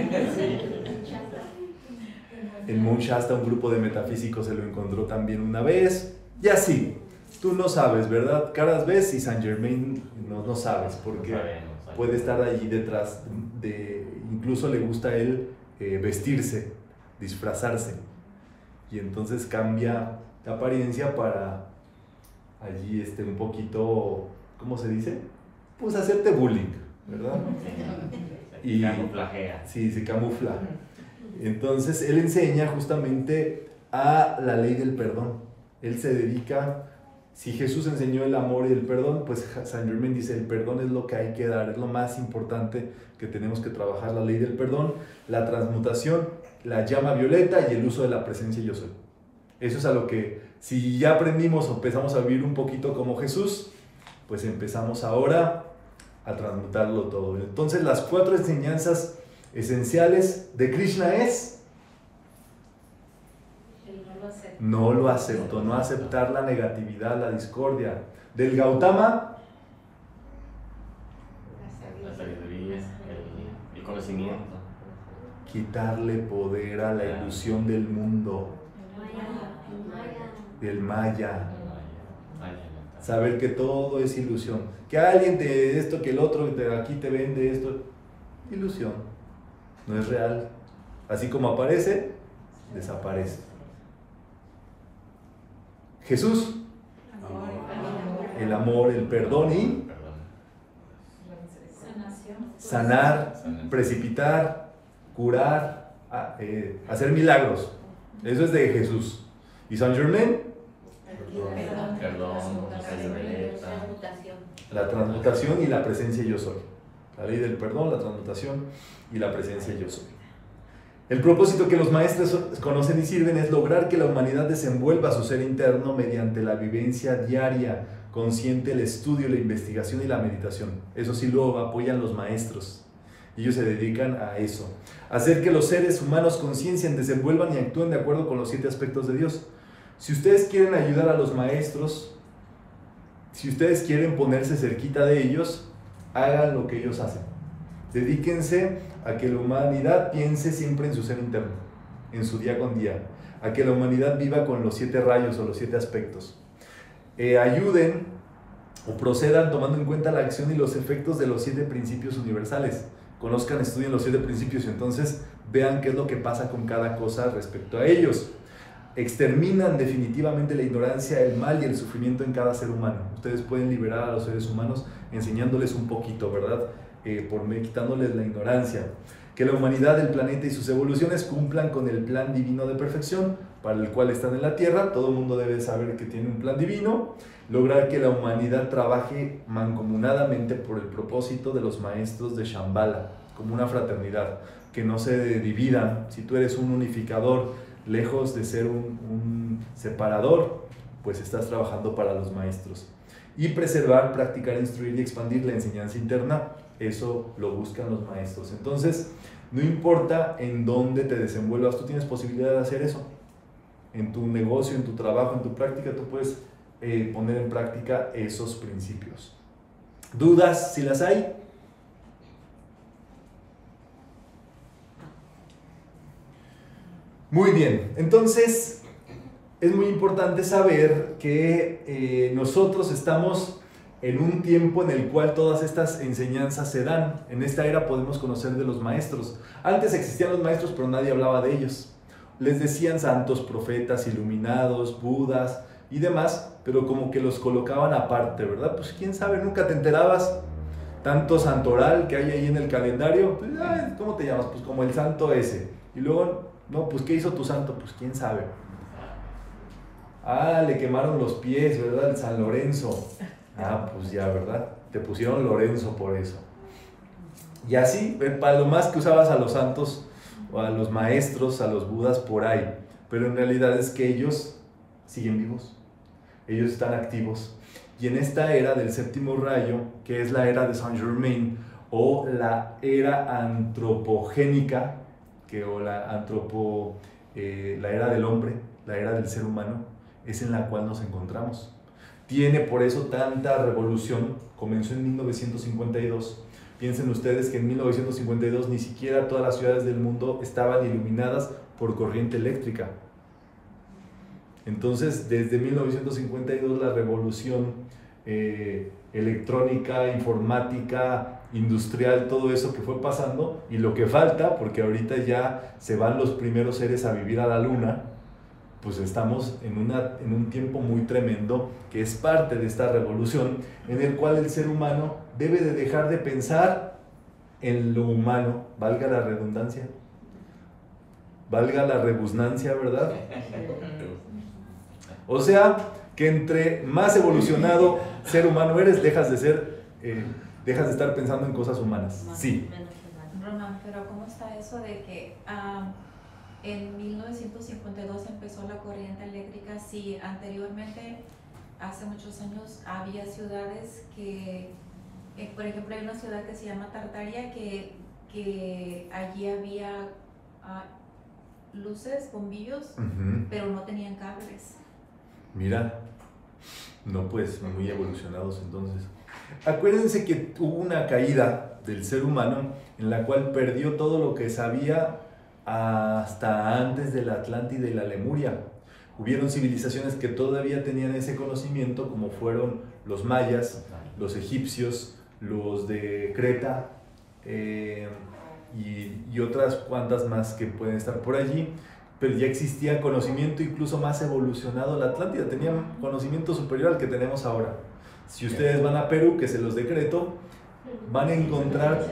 Speaker 1: En Mount Shasta un grupo de metafísicos se lo encontró también una vez, y así. Tú no sabes, ¿verdad? Caras ves y Saint Germain no sabes, porque puede estar allí detrás incluso le gusta a él vestirse, disfrazarse, y entonces cambia de apariencia para allí un poquito, ¿cómo se dice? Pues hacerte bullying, ¿verdad?
Speaker 5: Y camuflajea.
Speaker 1: Sí, se camufla. Entonces él enseña justamente a la ley del perdón. Él se dedica, si Jesús enseñó el amor y el perdón, pues Saint Germain dice el perdón es lo que hay que dar, es lo más importante que tenemos que trabajar, la ley del perdón, la transmutación, la llama violeta y el uso de la presencia yo soy. Eso es a lo que, si ya aprendimos o empezamos a vivir un poquito como Jesús, pues empezamos ahora a transmutarlo todo. Entonces las 4 enseñanzas esenciales de Krishna es no lo acepto, no aceptar la negatividad, la discordia. Del Gautama,
Speaker 5: la sabiduría, el conocimiento,
Speaker 1: quitarle poder a la ilusión del mundo, del Maya. Saber que todo es ilusión, que alguien te esto, que el otro aquí te vende esto, ilusión, no es real. Así como aparece, desaparece. Jesús, el amor, el perdón y sanar, precipitar, curar, hacer milagros. Eso es de Jesús. ¿Y Saint Germain? La transmutación y la presencia yo soy. La ley del perdón, la transmutación y la presencia yo soy. El propósito que los maestros conocen y sirven es lograr que la humanidad desenvuelva su ser interno mediante la vivencia diaria, consciente, el estudio, la investigación y la meditación. Eso sí lo apoyan los maestros. Ellos se dedican a eso. Hacer que los seres humanos conciencien, desenvuelvan y actúen de acuerdo con los 7 aspectos de Dios. Si ustedes quieren ayudar a los maestros, si ustedes quieren ponerse cerquita de ellos, hagan lo que ellos hacen. Dedíquense a que la humanidad piense siempre en su ser interno, en su día con día, a que la humanidad viva con los 7 rayos o los 7 aspectos. Ayuden o procedan tomando en cuenta la acción y los efectos de los 7 principios universales. Conozcan, estudien los 7 principios y entonces vean qué es lo que pasa con cada cosa respecto a ellos. Exterminan definitivamente la ignorancia, el mal y el sufrimiento en cada ser humano. Ustedes pueden liberar a los seres humanos enseñándoles un poquito, ¿verdad? Quitándoles la ignorancia. Que la humanidad, el planeta y sus evoluciones cumplan con el plan divino de perfección para el cual están en la Tierra. Todo el mundo debe saber que tiene un plan divino. Lograr que la humanidad trabaje mancomunadamente por el propósito de los maestros de Shambhala, como una fraternidad, que no se dividan. Si tú eres un unificador, lejos de ser un separador, pues estás trabajando para los maestros. Y preservar, practicar, instruir y expandir la enseñanza interna, eso lo buscan los maestros. Entonces, no importa en dónde te desenvuelvas, tú tienes posibilidad de hacer eso. En tu negocio, en tu trabajo, en tu práctica, tú puedes poner en práctica esos principios. ¿Dudas si las hay? Muy bien, entonces es muy importante saber que nosotros estamos en un tiempo en el cual todas estas enseñanzas se dan. En esta era podemos conocer de los maestros. Antes existían los maestros, pero nadie hablaba de ellos. Les decían santos, profetas, iluminados, budas y demás, pero como que los colocaban aparte, ¿verdad? Pues quién sabe, nunca te enterabas. Tanto santoral que hay ahí en el calendario, pues, ¿cómo te llamas? Pues como el santo ese. Y luego, no, pues ¿qué hizo tu santo? Pues quién sabe. Le quemaron los pies, ¿verdad? El San Lorenzo. Pues ya, ¿verdad? Te pusieron Lorenzo por eso. Y así, para lo más que usabas a los santos o a los maestros, a los budas por ahí, pero en realidad es que ellos siguen vivos, ellos están activos. Y en esta era del séptimo rayo, que es la era de Saint Germain, o la era antropogénica, la era del hombre, la era del ser humano, es en la cual nos encontramos. Tiene por eso tanta revolución, comenzó en 1952. Piensen ustedes que en 1952 ni siquiera todas las ciudades del mundo estaban iluminadas por corriente eléctrica. Entonces, desde 1952 la revolución electrónica, informática, industrial, todo eso que fue pasando, y lo que falta, porque ahorita ya se van los primeros seres a vivir a la luna, pues estamos en un tiempo muy tremendo que es parte de esta revolución en el cual el ser humano debe de dejar de pensar en lo humano, valga la redundancia, valga la rebusnancia, ¿verdad? O sea, que entre más evolucionado ser humano eres, dejas de estar pensando en cosas humanas. Sí.
Speaker 3: Román, pero ¿cómo está eso de que en 1952 empezó la corriente eléctrica? Si anteriormente, hace muchos años, había ciudades que, por ejemplo, hay una ciudad que se llama Tartaria, que allí había luces, bombillos, pero no tenían cables.
Speaker 1: Mira, no pues muy evolucionados entonces. Acuérdense que hubo una caída del ser humano en la cual perdió todo lo que sabía hasta antes de la Atlántida y la Lemuria. Hubieron civilizaciones que todavía tenían ese conocimiento, como fueron los mayas, los egipcios, los de Creta y otras cuantas más que pueden estar por allí, pero ya existía conocimiento incluso más evolucionado. La Atlántida tenía un conocimiento superior al que tenemos ahora. Si ustedes van a Perú, que se los decreto, van a encontrar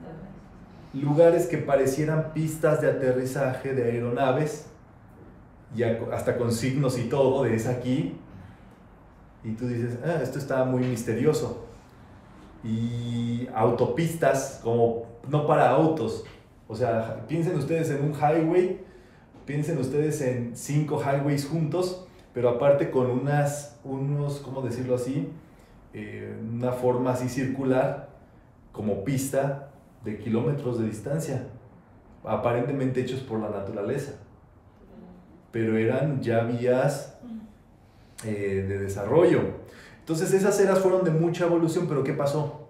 Speaker 1: lugares que parecieran pistas de aterrizaje de aeronaves, y hasta con signos y todo, de es aquí, y tú dices, esto está muy misterioso. Y autopistas, como no para autos, o sea, piensen ustedes en un highway, piensen ustedes en 5 highways juntos, pero aparte con unos, ¿cómo decirlo así? Una forma así circular, como pista de kilómetros de distancia, aparentemente hechos por la naturaleza, pero eran ya vías de desarrollo. Entonces esas eras fueron de mucha evolución, pero ¿qué pasó?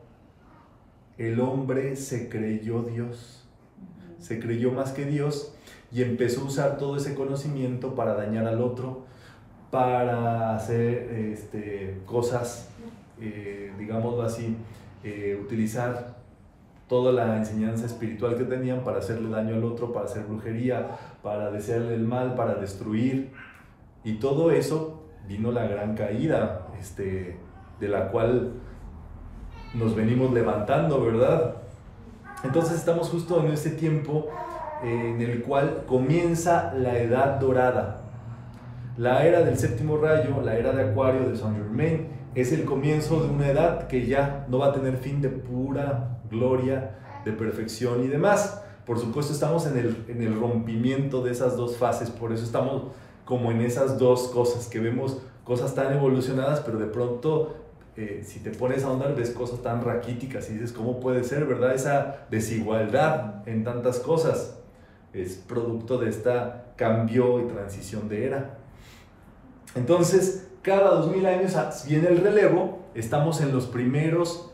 Speaker 1: El hombre se creyó Dios, se creyó más que Dios, y empezó a usar todo ese conocimiento para dañar al otro, para hacer cosas, digámoslo así, utilizar toda la enseñanza espiritual que tenían para hacerle daño al otro, para hacer brujería, para desearle el mal, para destruir. Y todo eso vino la gran caída, de la cual nos venimos levantando, ¿verdad? Entonces estamos justo en este tiempo en el cual comienza la edad dorada. La era del séptimo rayo, la era de Acuario de Saint Germain, es el comienzo de una edad que ya no va a tener fin, de pura gloria, de perfección y demás. Por supuesto estamos en el rompimiento de esas dos fases, por eso estamos como en esas dos cosas, que vemos cosas tan evolucionadas, pero de pronto si te pones a ahondar ves cosas tan raquíticas y dices, ¿cómo puede ser, verdad? Esa desigualdad en tantas cosas es producto de esta cambio y transición de era. Entonces, cada 2000 años viene el relevo, estamos en los primeros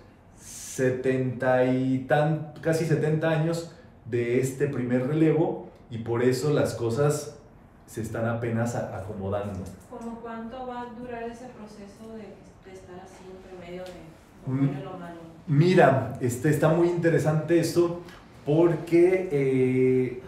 Speaker 1: casi 70 años de este primer relevo, y por eso las cosas se están apenas acomodando.
Speaker 2: ¿Cómo cuánto va a durar ese proceso de estar así entre medio de lo malo?
Speaker 1: Mira, está muy interesante esto, porque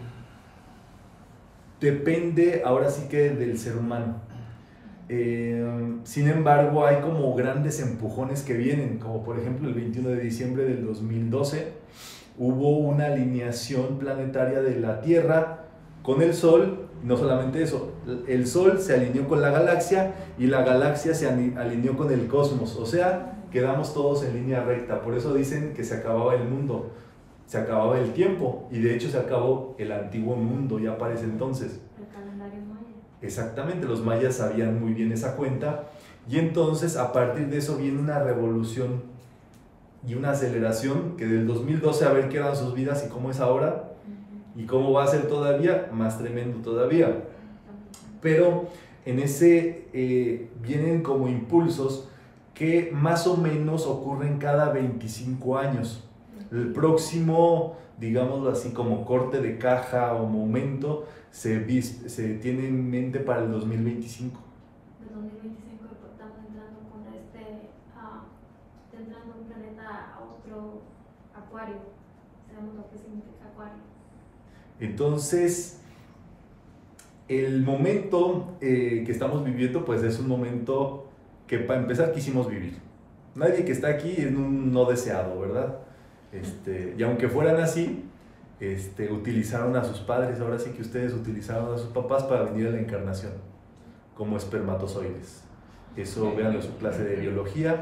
Speaker 1: depende ahora sí que del ser humano. Sin embargo, hay como grandes empujones que vienen, como por ejemplo el 21 de diciembre del 2012 hubo una alineación planetaria de la Tierra con el Sol. No solamente eso, el Sol se alineó con la galaxia y la galaxia se alineó con el cosmos, o sea, quedamos todos en línea recta. Por eso dicen que se acababa el mundo. se acababa el tiempo y de hecho se acabó el antiguo mundo ya para ese entonces.
Speaker 7: El calendario maya.
Speaker 1: Exactamente, los mayas sabían muy bien esa cuenta y entonces a partir de eso viene una revolución y una aceleración que del 2012 a ver qué eran sus vidas y cómo es ahora y cómo va a ser todavía, más tremendo todavía. Pero en ese vienen como impulsos que más o menos ocurren cada 25 años. El próximo, digámoslo así, como corte de caja o momento se tiene en mente para el 2025.
Speaker 7: De 2025 estamos entrando con entrando un planeta a otro acuario. Sabemos lo que significa acuario.
Speaker 1: Entonces, el momento que estamos viviendo, pues es un momento que para empezar quisimos vivir. Nadie que está aquí es un no deseado, ¿verdad? Y aunque fueran así, utilizaron a sus padres, ahora sí que ustedes utilizaron a sus papás para venir a la encarnación, como espermatozoides. Eso véanlo en su clase de biología.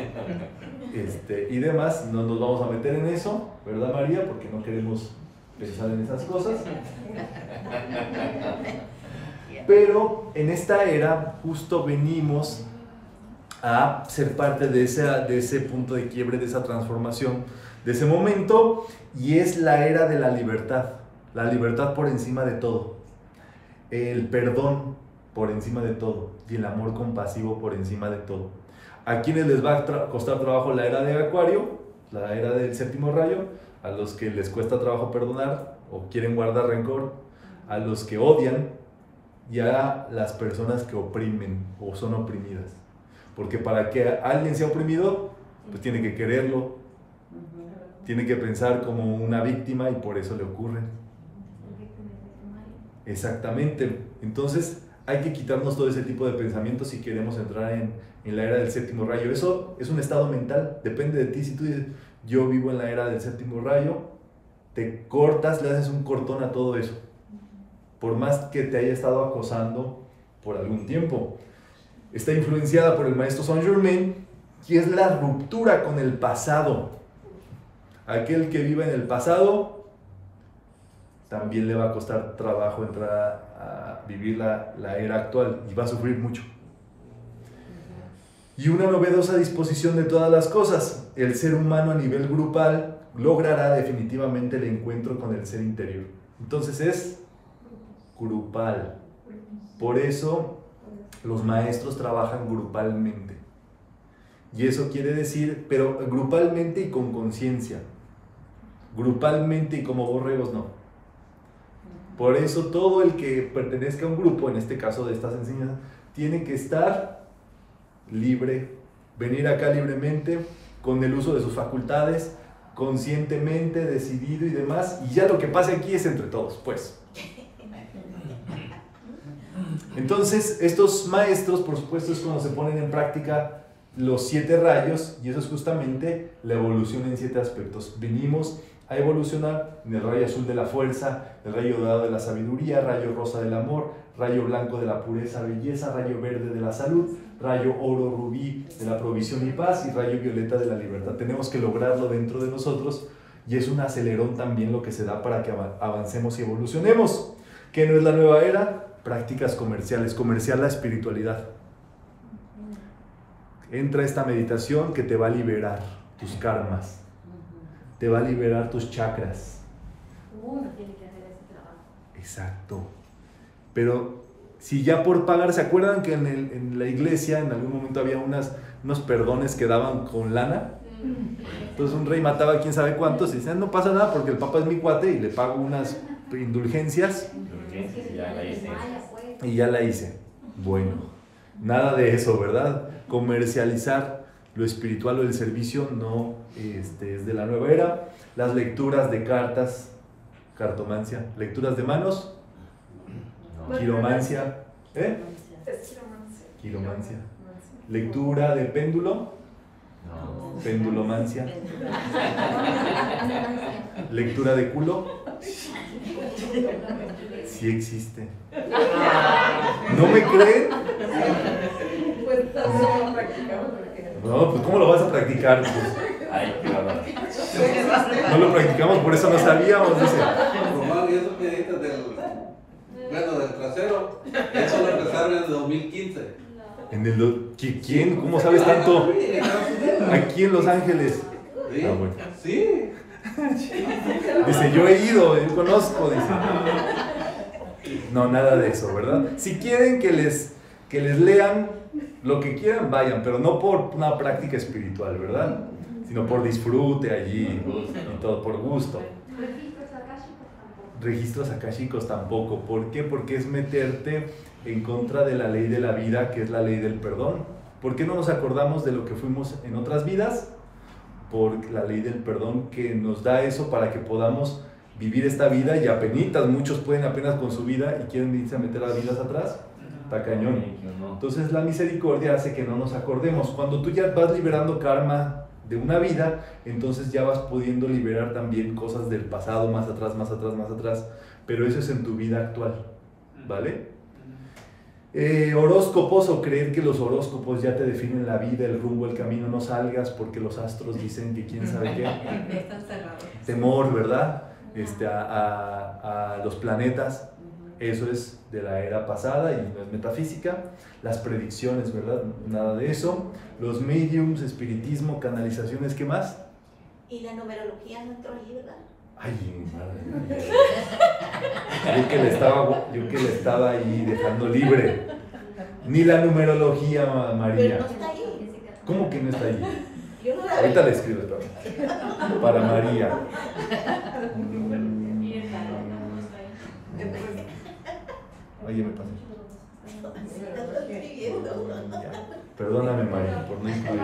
Speaker 1: Y demás, no nos vamos a meter en eso, ¿verdad, María? Porque no queremos pensar en esas cosas. Pero en esta era justo venimos a ser parte de ese punto de quiebre, de esa transformación, de ese momento, y es la era de la libertad por encima de todo, el perdón por encima de todo y el amor compasivo por encima de todo. A quienes les va a costar trabajo la era de Acuario, la era del séptimo rayo, a los que les cuesta trabajo perdonar o quieren guardar rencor, a los que odian y a las personas que oprimen o son oprimidas. Porque para que alguien sea oprimido, pues tiene que quererlo, tiene que pensar como una víctima y por eso le ocurre. Exactamente. Entonces hay que quitarnos todo ese tipo de pensamientos si queremos entrar en la era del séptimo rayo. Eso es un estado mental, depende de ti. Si tú dices, yo vivo en la era del séptimo rayo, te cortas, le haces un cortón a todo eso. Por más que te haya estado acosando por algún tiempo. Está influenciada por el maestro Saint Germain, que es la ruptura con el pasado. Aquel que viva en el pasado, también le va a costar trabajo entrar a vivir la era actual y va a sufrir mucho. Y una novedosa disposición de todas las cosas. El ser humano a nivel grupal logrará definitivamente el encuentro con el ser interior. Entonces es grupal. Por eso los maestros trabajan grupalmente. Y eso quiere decir, pero grupalmente y con conciencia. Grupalmente y como borregos no. Por eso todo el que pertenezca a un grupo, en este caso de estas enseñanzas, tiene que estar libre, venir acá libremente, con el uso de sus facultades, conscientemente, decidido y demás, y ya lo que pase aquí es entre todos, pues. Entonces, estos maestros, por supuesto, es cuando se ponen en práctica los 7 rayos, y eso es justamente la evolución en 7 aspectos. Venimos a evolucionar en el rayo azul de la fuerza, el rayo dorado de la sabiduría, rayo rosa del amor, rayo blanco de la pureza, belleza, rayo verde de la salud, rayo oro rubí de la provisión y paz y rayo violeta de la libertad. Tenemos que lograrlo dentro de nosotros y es un acelerón también lo que se da para que avancemos y evolucionemos. ¿Qué no es la nueva era? Prácticas comerciales, comercial la espiritualidad. Entra esta meditación que te va a liberar tus karmas. Te va a liberar tus chakras.
Speaker 7: Uno tiene que hacer ese trabajo.
Speaker 1: Exacto. Pero si ya por pagar, ¿se acuerdan que en la iglesia en algún momento había unos perdones que daban con lana? Entonces un rey mataba a quién sabe cuántos y decían, no pasa nada porque el papa es mi cuate y le pago unas indulgencias. Y ya la hice. Bueno, nada de eso, ¿verdad? Comercializar lo espiritual o el servicio no es de la nueva era. Las lecturas de cartas, cartomancia, lecturas de manos, quiromancia, quiromancia, lectura de péndulo, pendulomancia, lectura de culo, sí existe. ¿No me creen?
Speaker 4: Pues también lo practicamos.
Speaker 1: No, pues ¿cómo lo vas a practicar? Pues,
Speaker 5: Ay, qué bárbaro.
Speaker 1: no lo practicamos, por eso no sabíamos, dice.
Speaker 8: Román, y eso que dices del trasero, eso lo empezaron en el 2015.
Speaker 1: ¿Quién? ¿Cómo sabes tanto? Aquí en Los Ángeles.
Speaker 8: Sí,
Speaker 1: Ah, bueno.
Speaker 8: sí.
Speaker 1: Dice, yo he ido, yo conozco, dice. No, nada de eso, ¿verdad? Si quieren que les lean lo que quieran, vayan, pero no por una práctica espiritual, ¿verdad? Sino por disfrute allí y todo, por gusto.
Speaker 7: Registros akáshicos tampoco.
Speaker 1: Registros akáshicos tampoco. ¿Por qué? Porque es meterte en contra de la ley de la vida, que es la ley del perdón. ¿Por qué no nos acordamos de lo que fuimos en otras vidas? Por la ley del perdón, que nos da eso para que podamos vivir esta vida, y apenitas, muchos pueden apenas con su vida y quieren irse a meter las vidas atrás. Está cañón. Entonces la misericordia hace que no nos acordemos. Cuando tú ya vas liberando karma de una vida, entonces ya vas pudiendo liberar también cosas del pasado, más atrás, más atrás, más atrás. Pero eso es en tu vida actual, ¿vale? Horóscopos, o creer que los horóscopos ya te definen la vida, el rumbo, el camino. No salgas porque los astros dicen que quién sabe qué.
Speaker 3: Están cerrados.
Speaker 1: Temor, ¿verdad? A los planetas. Eso es de la era pasada y no es metafísica. Las predicciones, ¿verdad? Nada de eso. Los mediums, espiritismo, canalizaciones, ¿qué más?
Speaker 6: Y la numerología no entró ahí, ¿verdad?
Speaker 1: Ay, madre mía. Yo que le estaba ahí dejando libre. Ni la numerología, María.
Speaker 6: Pero no está ahí.
Speaker 1: ¿Cómo que no está ahí?
Speaker 6: Yo no la
Speaker 1: Ahorita le escribo, espérame. Para María.
Speaker 2: Y el tarot no está ahí.
Speaker 1: Oye, me pasé.
Speaker 6: está escribiendo.
Speaker 1: Ya. Perdóname, María, por no incluir.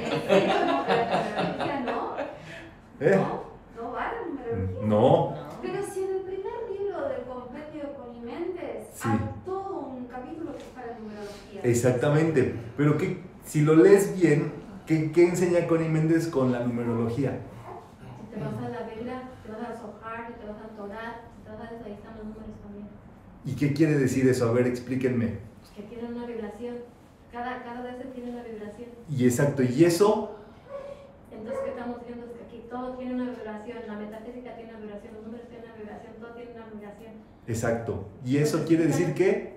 Speaker 7: ¿No?
Speaker 1: ¿Eh?
Speaker 7: ¿No va la numerología?
Speaker 1: No.
Speaker 7: Pero si en el primer libro del compendio de Conimentes
Speaker 1: Sí.
Speaker 7: hay todo un capítulo que es para numerología.
Speaker 1: Exactamente. Pero si lo lees bien, ¿qué enseña Connie Méndez con la numerología?
Speaker 7: Si te vas a la Biblia, te vas a Zohar, te vas a Torah, te vas a eso, ahí están los números también.
Speaker 1: ¿Y qué quiere decir eso? A ver, explíquenme.
Speaker 7: Pues que tienen una vibración. Cada vez tiene una vibración.
Speaker 1: Y exacto, ¿y eso?
Speaker 7: Entonces, ¿qué estamos viendo? Es que aquí todo tiene una vibración. La metafísica tiene una vibración, los números tienen una vibración, todo tiene una vibración.
Speaker 1: Exacto. ¿Y eso quiere decir que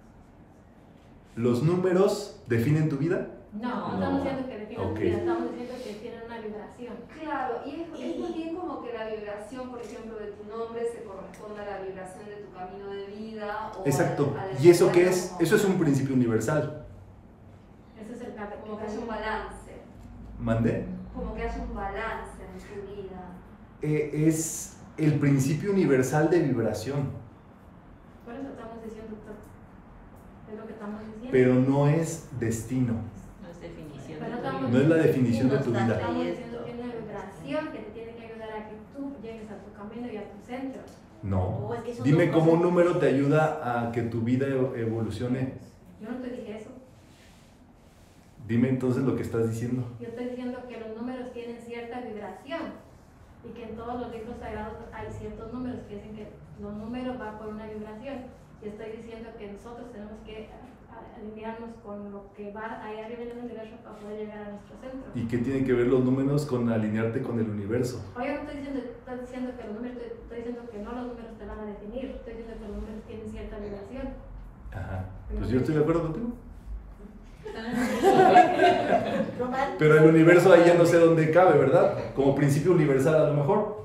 Speaker 1: los números definen tu vida?
Speaker 7: No estamos diciendo que definen
Speaker 1: Ok.
Speaker 7: tu vida, estamos diciendo que tienen una vibración.
Speaker 9: Claro, y es más bien como que la vibración, por ejemplo, de tu nombre se corresponde a la vibración de tu camino de vida. O
Speaker 1: Exacto.
Speaker 9: al
Speaker 1: ¿Y eso qué
Speaker 9: estado
Speaker 1: es?
Speaker 9: como-
Speaker 1: Eso es un principio universal.
Speaker 7: Ese es el
Speaker 9: Como que haya un balance,
Speaker 1: ¿Mandé?
Speaker 9: como que haya un balance en tu vida.
Speaker 1: Es el principio universal de vibración,
Speaker 7: Por eso estamos diciendo todo. Es lo que estamos diciendo.
Speaker 1: pero no es destino.
Speaker 3: No es definición.
Speaker 7: Pero
Speaker 3: de tu
Speaker 7: estamos-
Speaker 3: vida.
Speaker 1: No es la definición de tu vida.
Speaker 7: Estamos diciendo que hay una vibración que te tiene que ayudar a que tú llegues a tu camino y a tu centro.
Speaker 1: No.
Speaker 6: O es que son
Speaker 1: Dime
Speaker 6: dos
Speaker 1: cómo un
Speaker 6: cosas.
Speaker 1: número te ayuda a que tu vida evolucione.
Speaker 7: Yo no te dije eso.
Speaker 1: Dime entonces lo que estás diciendo.
Speaker 7: Yo estoy diciendo que los números tienen cierta vibración y que en todos los libros sagrados hay ciertos números que dicen que los números van por una vibración. Y estoy diciendo que nosotros tenemos que alinearnos con lo que va ahí arriba en el universo para poder llegar a nuestro centro.
Speaker 1: ¿Y qué tienen que ver los números con alinearte con el universo?
Speaker 7: Oye, no estoy diciendo que los números, estoy diciendo que no los números te van a definir, estoy diciendo que los números tienen cierta vibración.
Speaker 1: Ajá. Pues yo estoy de acuerdo contigo.
Speaker 6: Román.
Speaker 1: Pero el universo ahí ya no sé dónde cabe, ¿verdad? Como principio universal a lo mejor.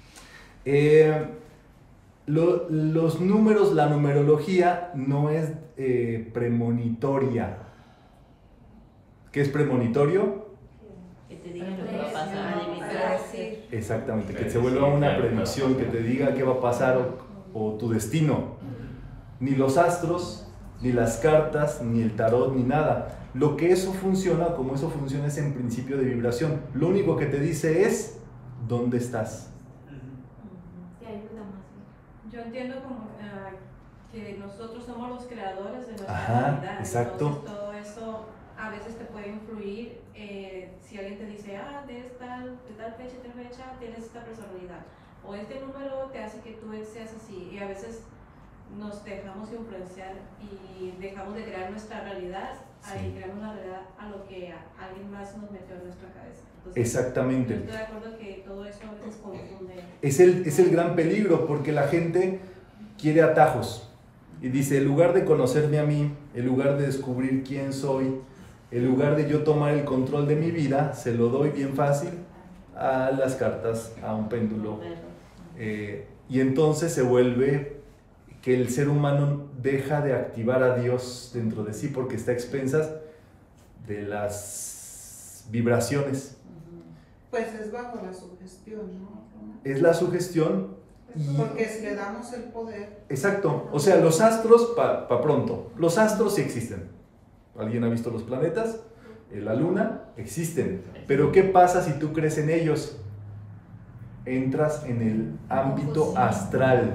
Speaker 1: Los números, la numerología no es premonitoria. ¿Qué es premonitorio?
Speaker 3: Que te digan lo que va a pasar.
Speaker 1: Exactamente, que se vuelva una predicción, que te diga qué va a pasar o tu destino. Ni los astros, ni las cartas, ni el tarot, ni nada. Lo que eso funciona, como eso funciona, es en principio de vibración. Lo único que te dice es dónde estás.
Speaker 7: Sí, ayuda más.
Speaker 2: Yo entiendo como que nosotros somos los creadores de nuestra
Speaker 1: Ajá,
Speaker 2: realidad.
Speaker 1: exacto.
Speaker 2: Entonces todo eso a veces te puede influir si alguien te dice, de tal fecha, tal fecha, tienes esta personalidad. O este número te hace que tú seas así. Y a veces nos dejamos influenciar y dejamos de crear nuestra realidad,
Speaker 1: Sí.
Speaker 2: y creamos la realidad a lo que alguien más nos metió en nuestra cabeza. Entonces,
Speaker 1: Exactamente.
Speaker 2: yo estoy de acuerdo que todo eso a veces confunde.
Speaker 1: Es el gran peligro, porque la gente quiere atajos y dice, en lugar de conocerme a mí, en lugar de descubrir quién soy, en lugar de yo tomar el control de mi vida, se lo doy bien fácil a las cartas, a un péndulo. Y entonces se vuelve que el ser humano deja de activar a Dios dentro de sí, porque está a expensas de las vibraciones.
Speaker 4: Pues es bajo la sugestión, ¿no?
Speaker 1: Es la sugestión.
Speaker 4: Porque si le damos el poder.
Speaker 1: Exacto. O sea, los astros, pa pronto, los astros sí existen. ¿Alguien ha visto los planetas? La luna, existen. Pero ¿qué pasa si tú crees en ellos? Entras en el ámbito astral.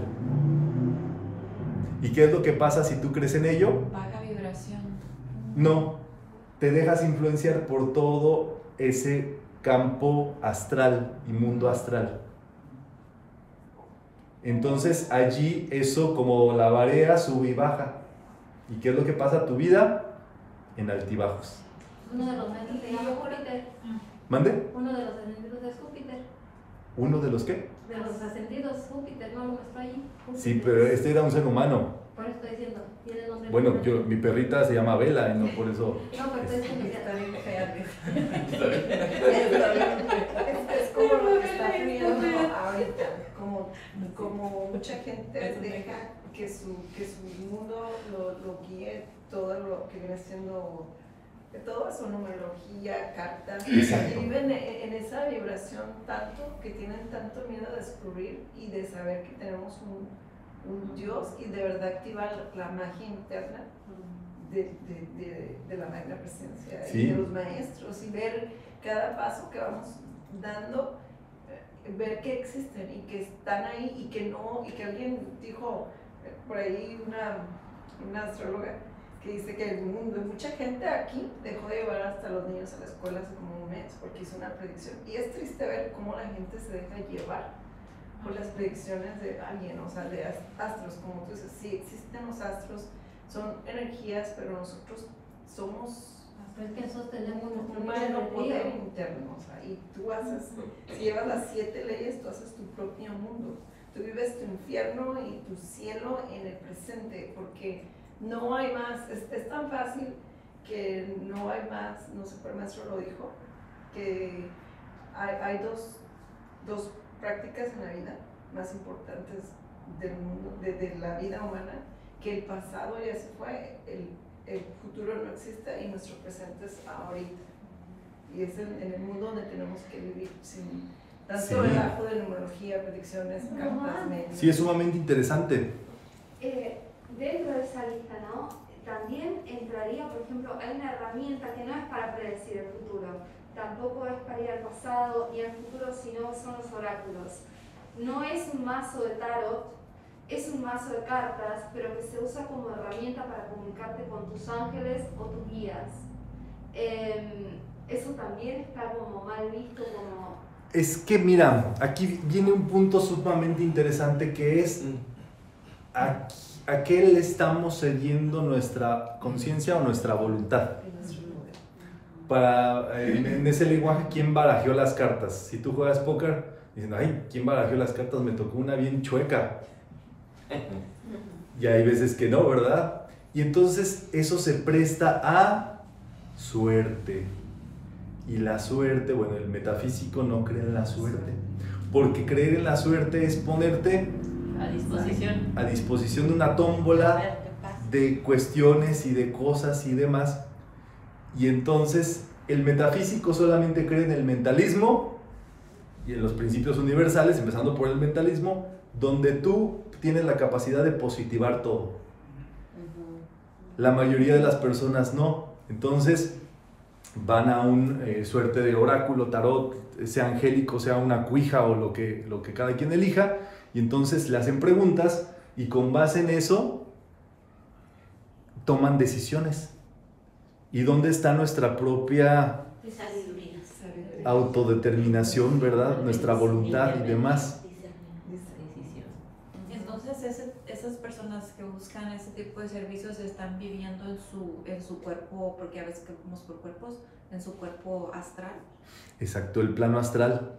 Speaker 1: ¿Y qué es lo que pasa si tú crees en ello?
Speaker 3: Baja vibración.
Speaker 1: No, te dejas influenciar por todo ese campo astral y mundo astral. Entonces allí eso como la marea sube y baja. ¿Y qué es lo que pasa a tu vida? En altibajos.
Speaker 7: Uno de los meses se llama Júpiter.
Speaker 1: ¿Mande?
Speaker 7: Uno de los ascendidos es Júpiter.
Speaker 1: ¿Uno de los qué?
Speaker 7: De los ascendidos, Júpiter, no lo muestro ahí.
Speaker 1: Sí, pero este era un ser humano.
Speaker 7: Por eso estoy diciendo, tiene nombre.
Speaker 1: Bueno,
Speaker 7: Júpiter.
Speaker 1: mi perrita se llama Vela y no por eso.
Speaker 7: No, pero estoy diciendo
Speaker 2: Está bien fea.
Speaker 6: Es como lo que está viviendo ahorita, como mucha gente deja que su mundo lo guíe todo lo que viene siendo, todo eso, numerología, cartas, y
Speaker 1: Exacto.
Speaker 6: viven en esa vibración tanto que tienen tanto miedo de descubrir y de saber que tenemos un Dios y de verdad activar la magia interna de la magna presencia
Speaker 1: Sí.
Speaker 6: y de los maestros y ver cada paso que vamos dando, ver que existen y que están ahí y que no, y que alguien dijo por ahí, una astróloga que dice que el mundo, mucha gente aquí dejó de llevar hasta los niños a la escuela hace como un mes porque hizo una predicción, y es triste ver cómo la gente se deja llevar por las predicciones de alguien, o sea, de astros, como tú dices. Sí existen los astros, son energías, pero nosotros somos
Speaker 7: Pero es que nosotros tenemos nuestro
Speaker 6: humano, poder
Speaker 7: poder.
Speaker 6: interno, o sea, y tú haces, si llevas las 7 leyes, tú haces tu propio mundo, tú vives tu infierno y tu cielo en el presente, porque no hay más, es tan fácil que no hay más, no sé, pero el maestro lo dijo, que hay dos prácticas en la vida más importantes del mundo, de la vida humana, que el pasado ya se fue, el futuro no existe y nuestro presente es ahorita. Y es en el mundo donde tenemos que vivir sin tanto
Speaker 1: Sí.
Speaker 6: relajo de numerología, predicciones, cartas, medios.
Speaker 1: Sí, es sumamente interesante.
Speaker 9: Dentro de esa lista, ¿no? También entraría, por ejemplo, hay una herramienta que no es para predecir el futuro, tampoco es para ir al pasado ni al futuro, sino son los oráculos. No es un mazo de tarot, es un mazo de cartas, pero que se usa como herramienta para comunicarte con tus ángeles o tus guías. Eso también está como mal visto, como...
Speaker 1: Es que mira, aquí viene un punto sumamente interesante que es a qué le estamos cediendo nuestra conciencia o nuestra voluntad. En ese lenguaje, ¿quién barajeó las cartas? Si tú juegas póker, dicen, ay, ¿quién barajeó las cartas? Me tocó una bien chueca. Y hay veces que no, ¿verdad? Y entonces eso se presta a suerte. Y la suerte, bueno, el metafísico no cree en la suerte. Porque creer en la suerte es ponerte a disposición de una tómbola de cuestiones y de cosas y demás. Y entonces el metafísico solamente cree en el mentalismo y en los principios universales, empezando por el mentalismo, donde tú tienes la capacidad de positivar todo. La mayoría de las personas no. Entonces van a un suerte de oráculo, tarot, sea angélico, sea una cuija o lo que cada quien elija, y entonces le hacen preguntas y con base en eso toman decisiones. ¿Y dónde está nuestra propia autodeterminación, verdad? Nuestra voluntad y demás.
Speaker 3: Entonces esas personas que buscan ese tipo de servicios están viviendo en su cuerpo, porque a veces que vamos por cuerpos, en su cuerpo astral.
Speaker 1: Exacto, el plano astral.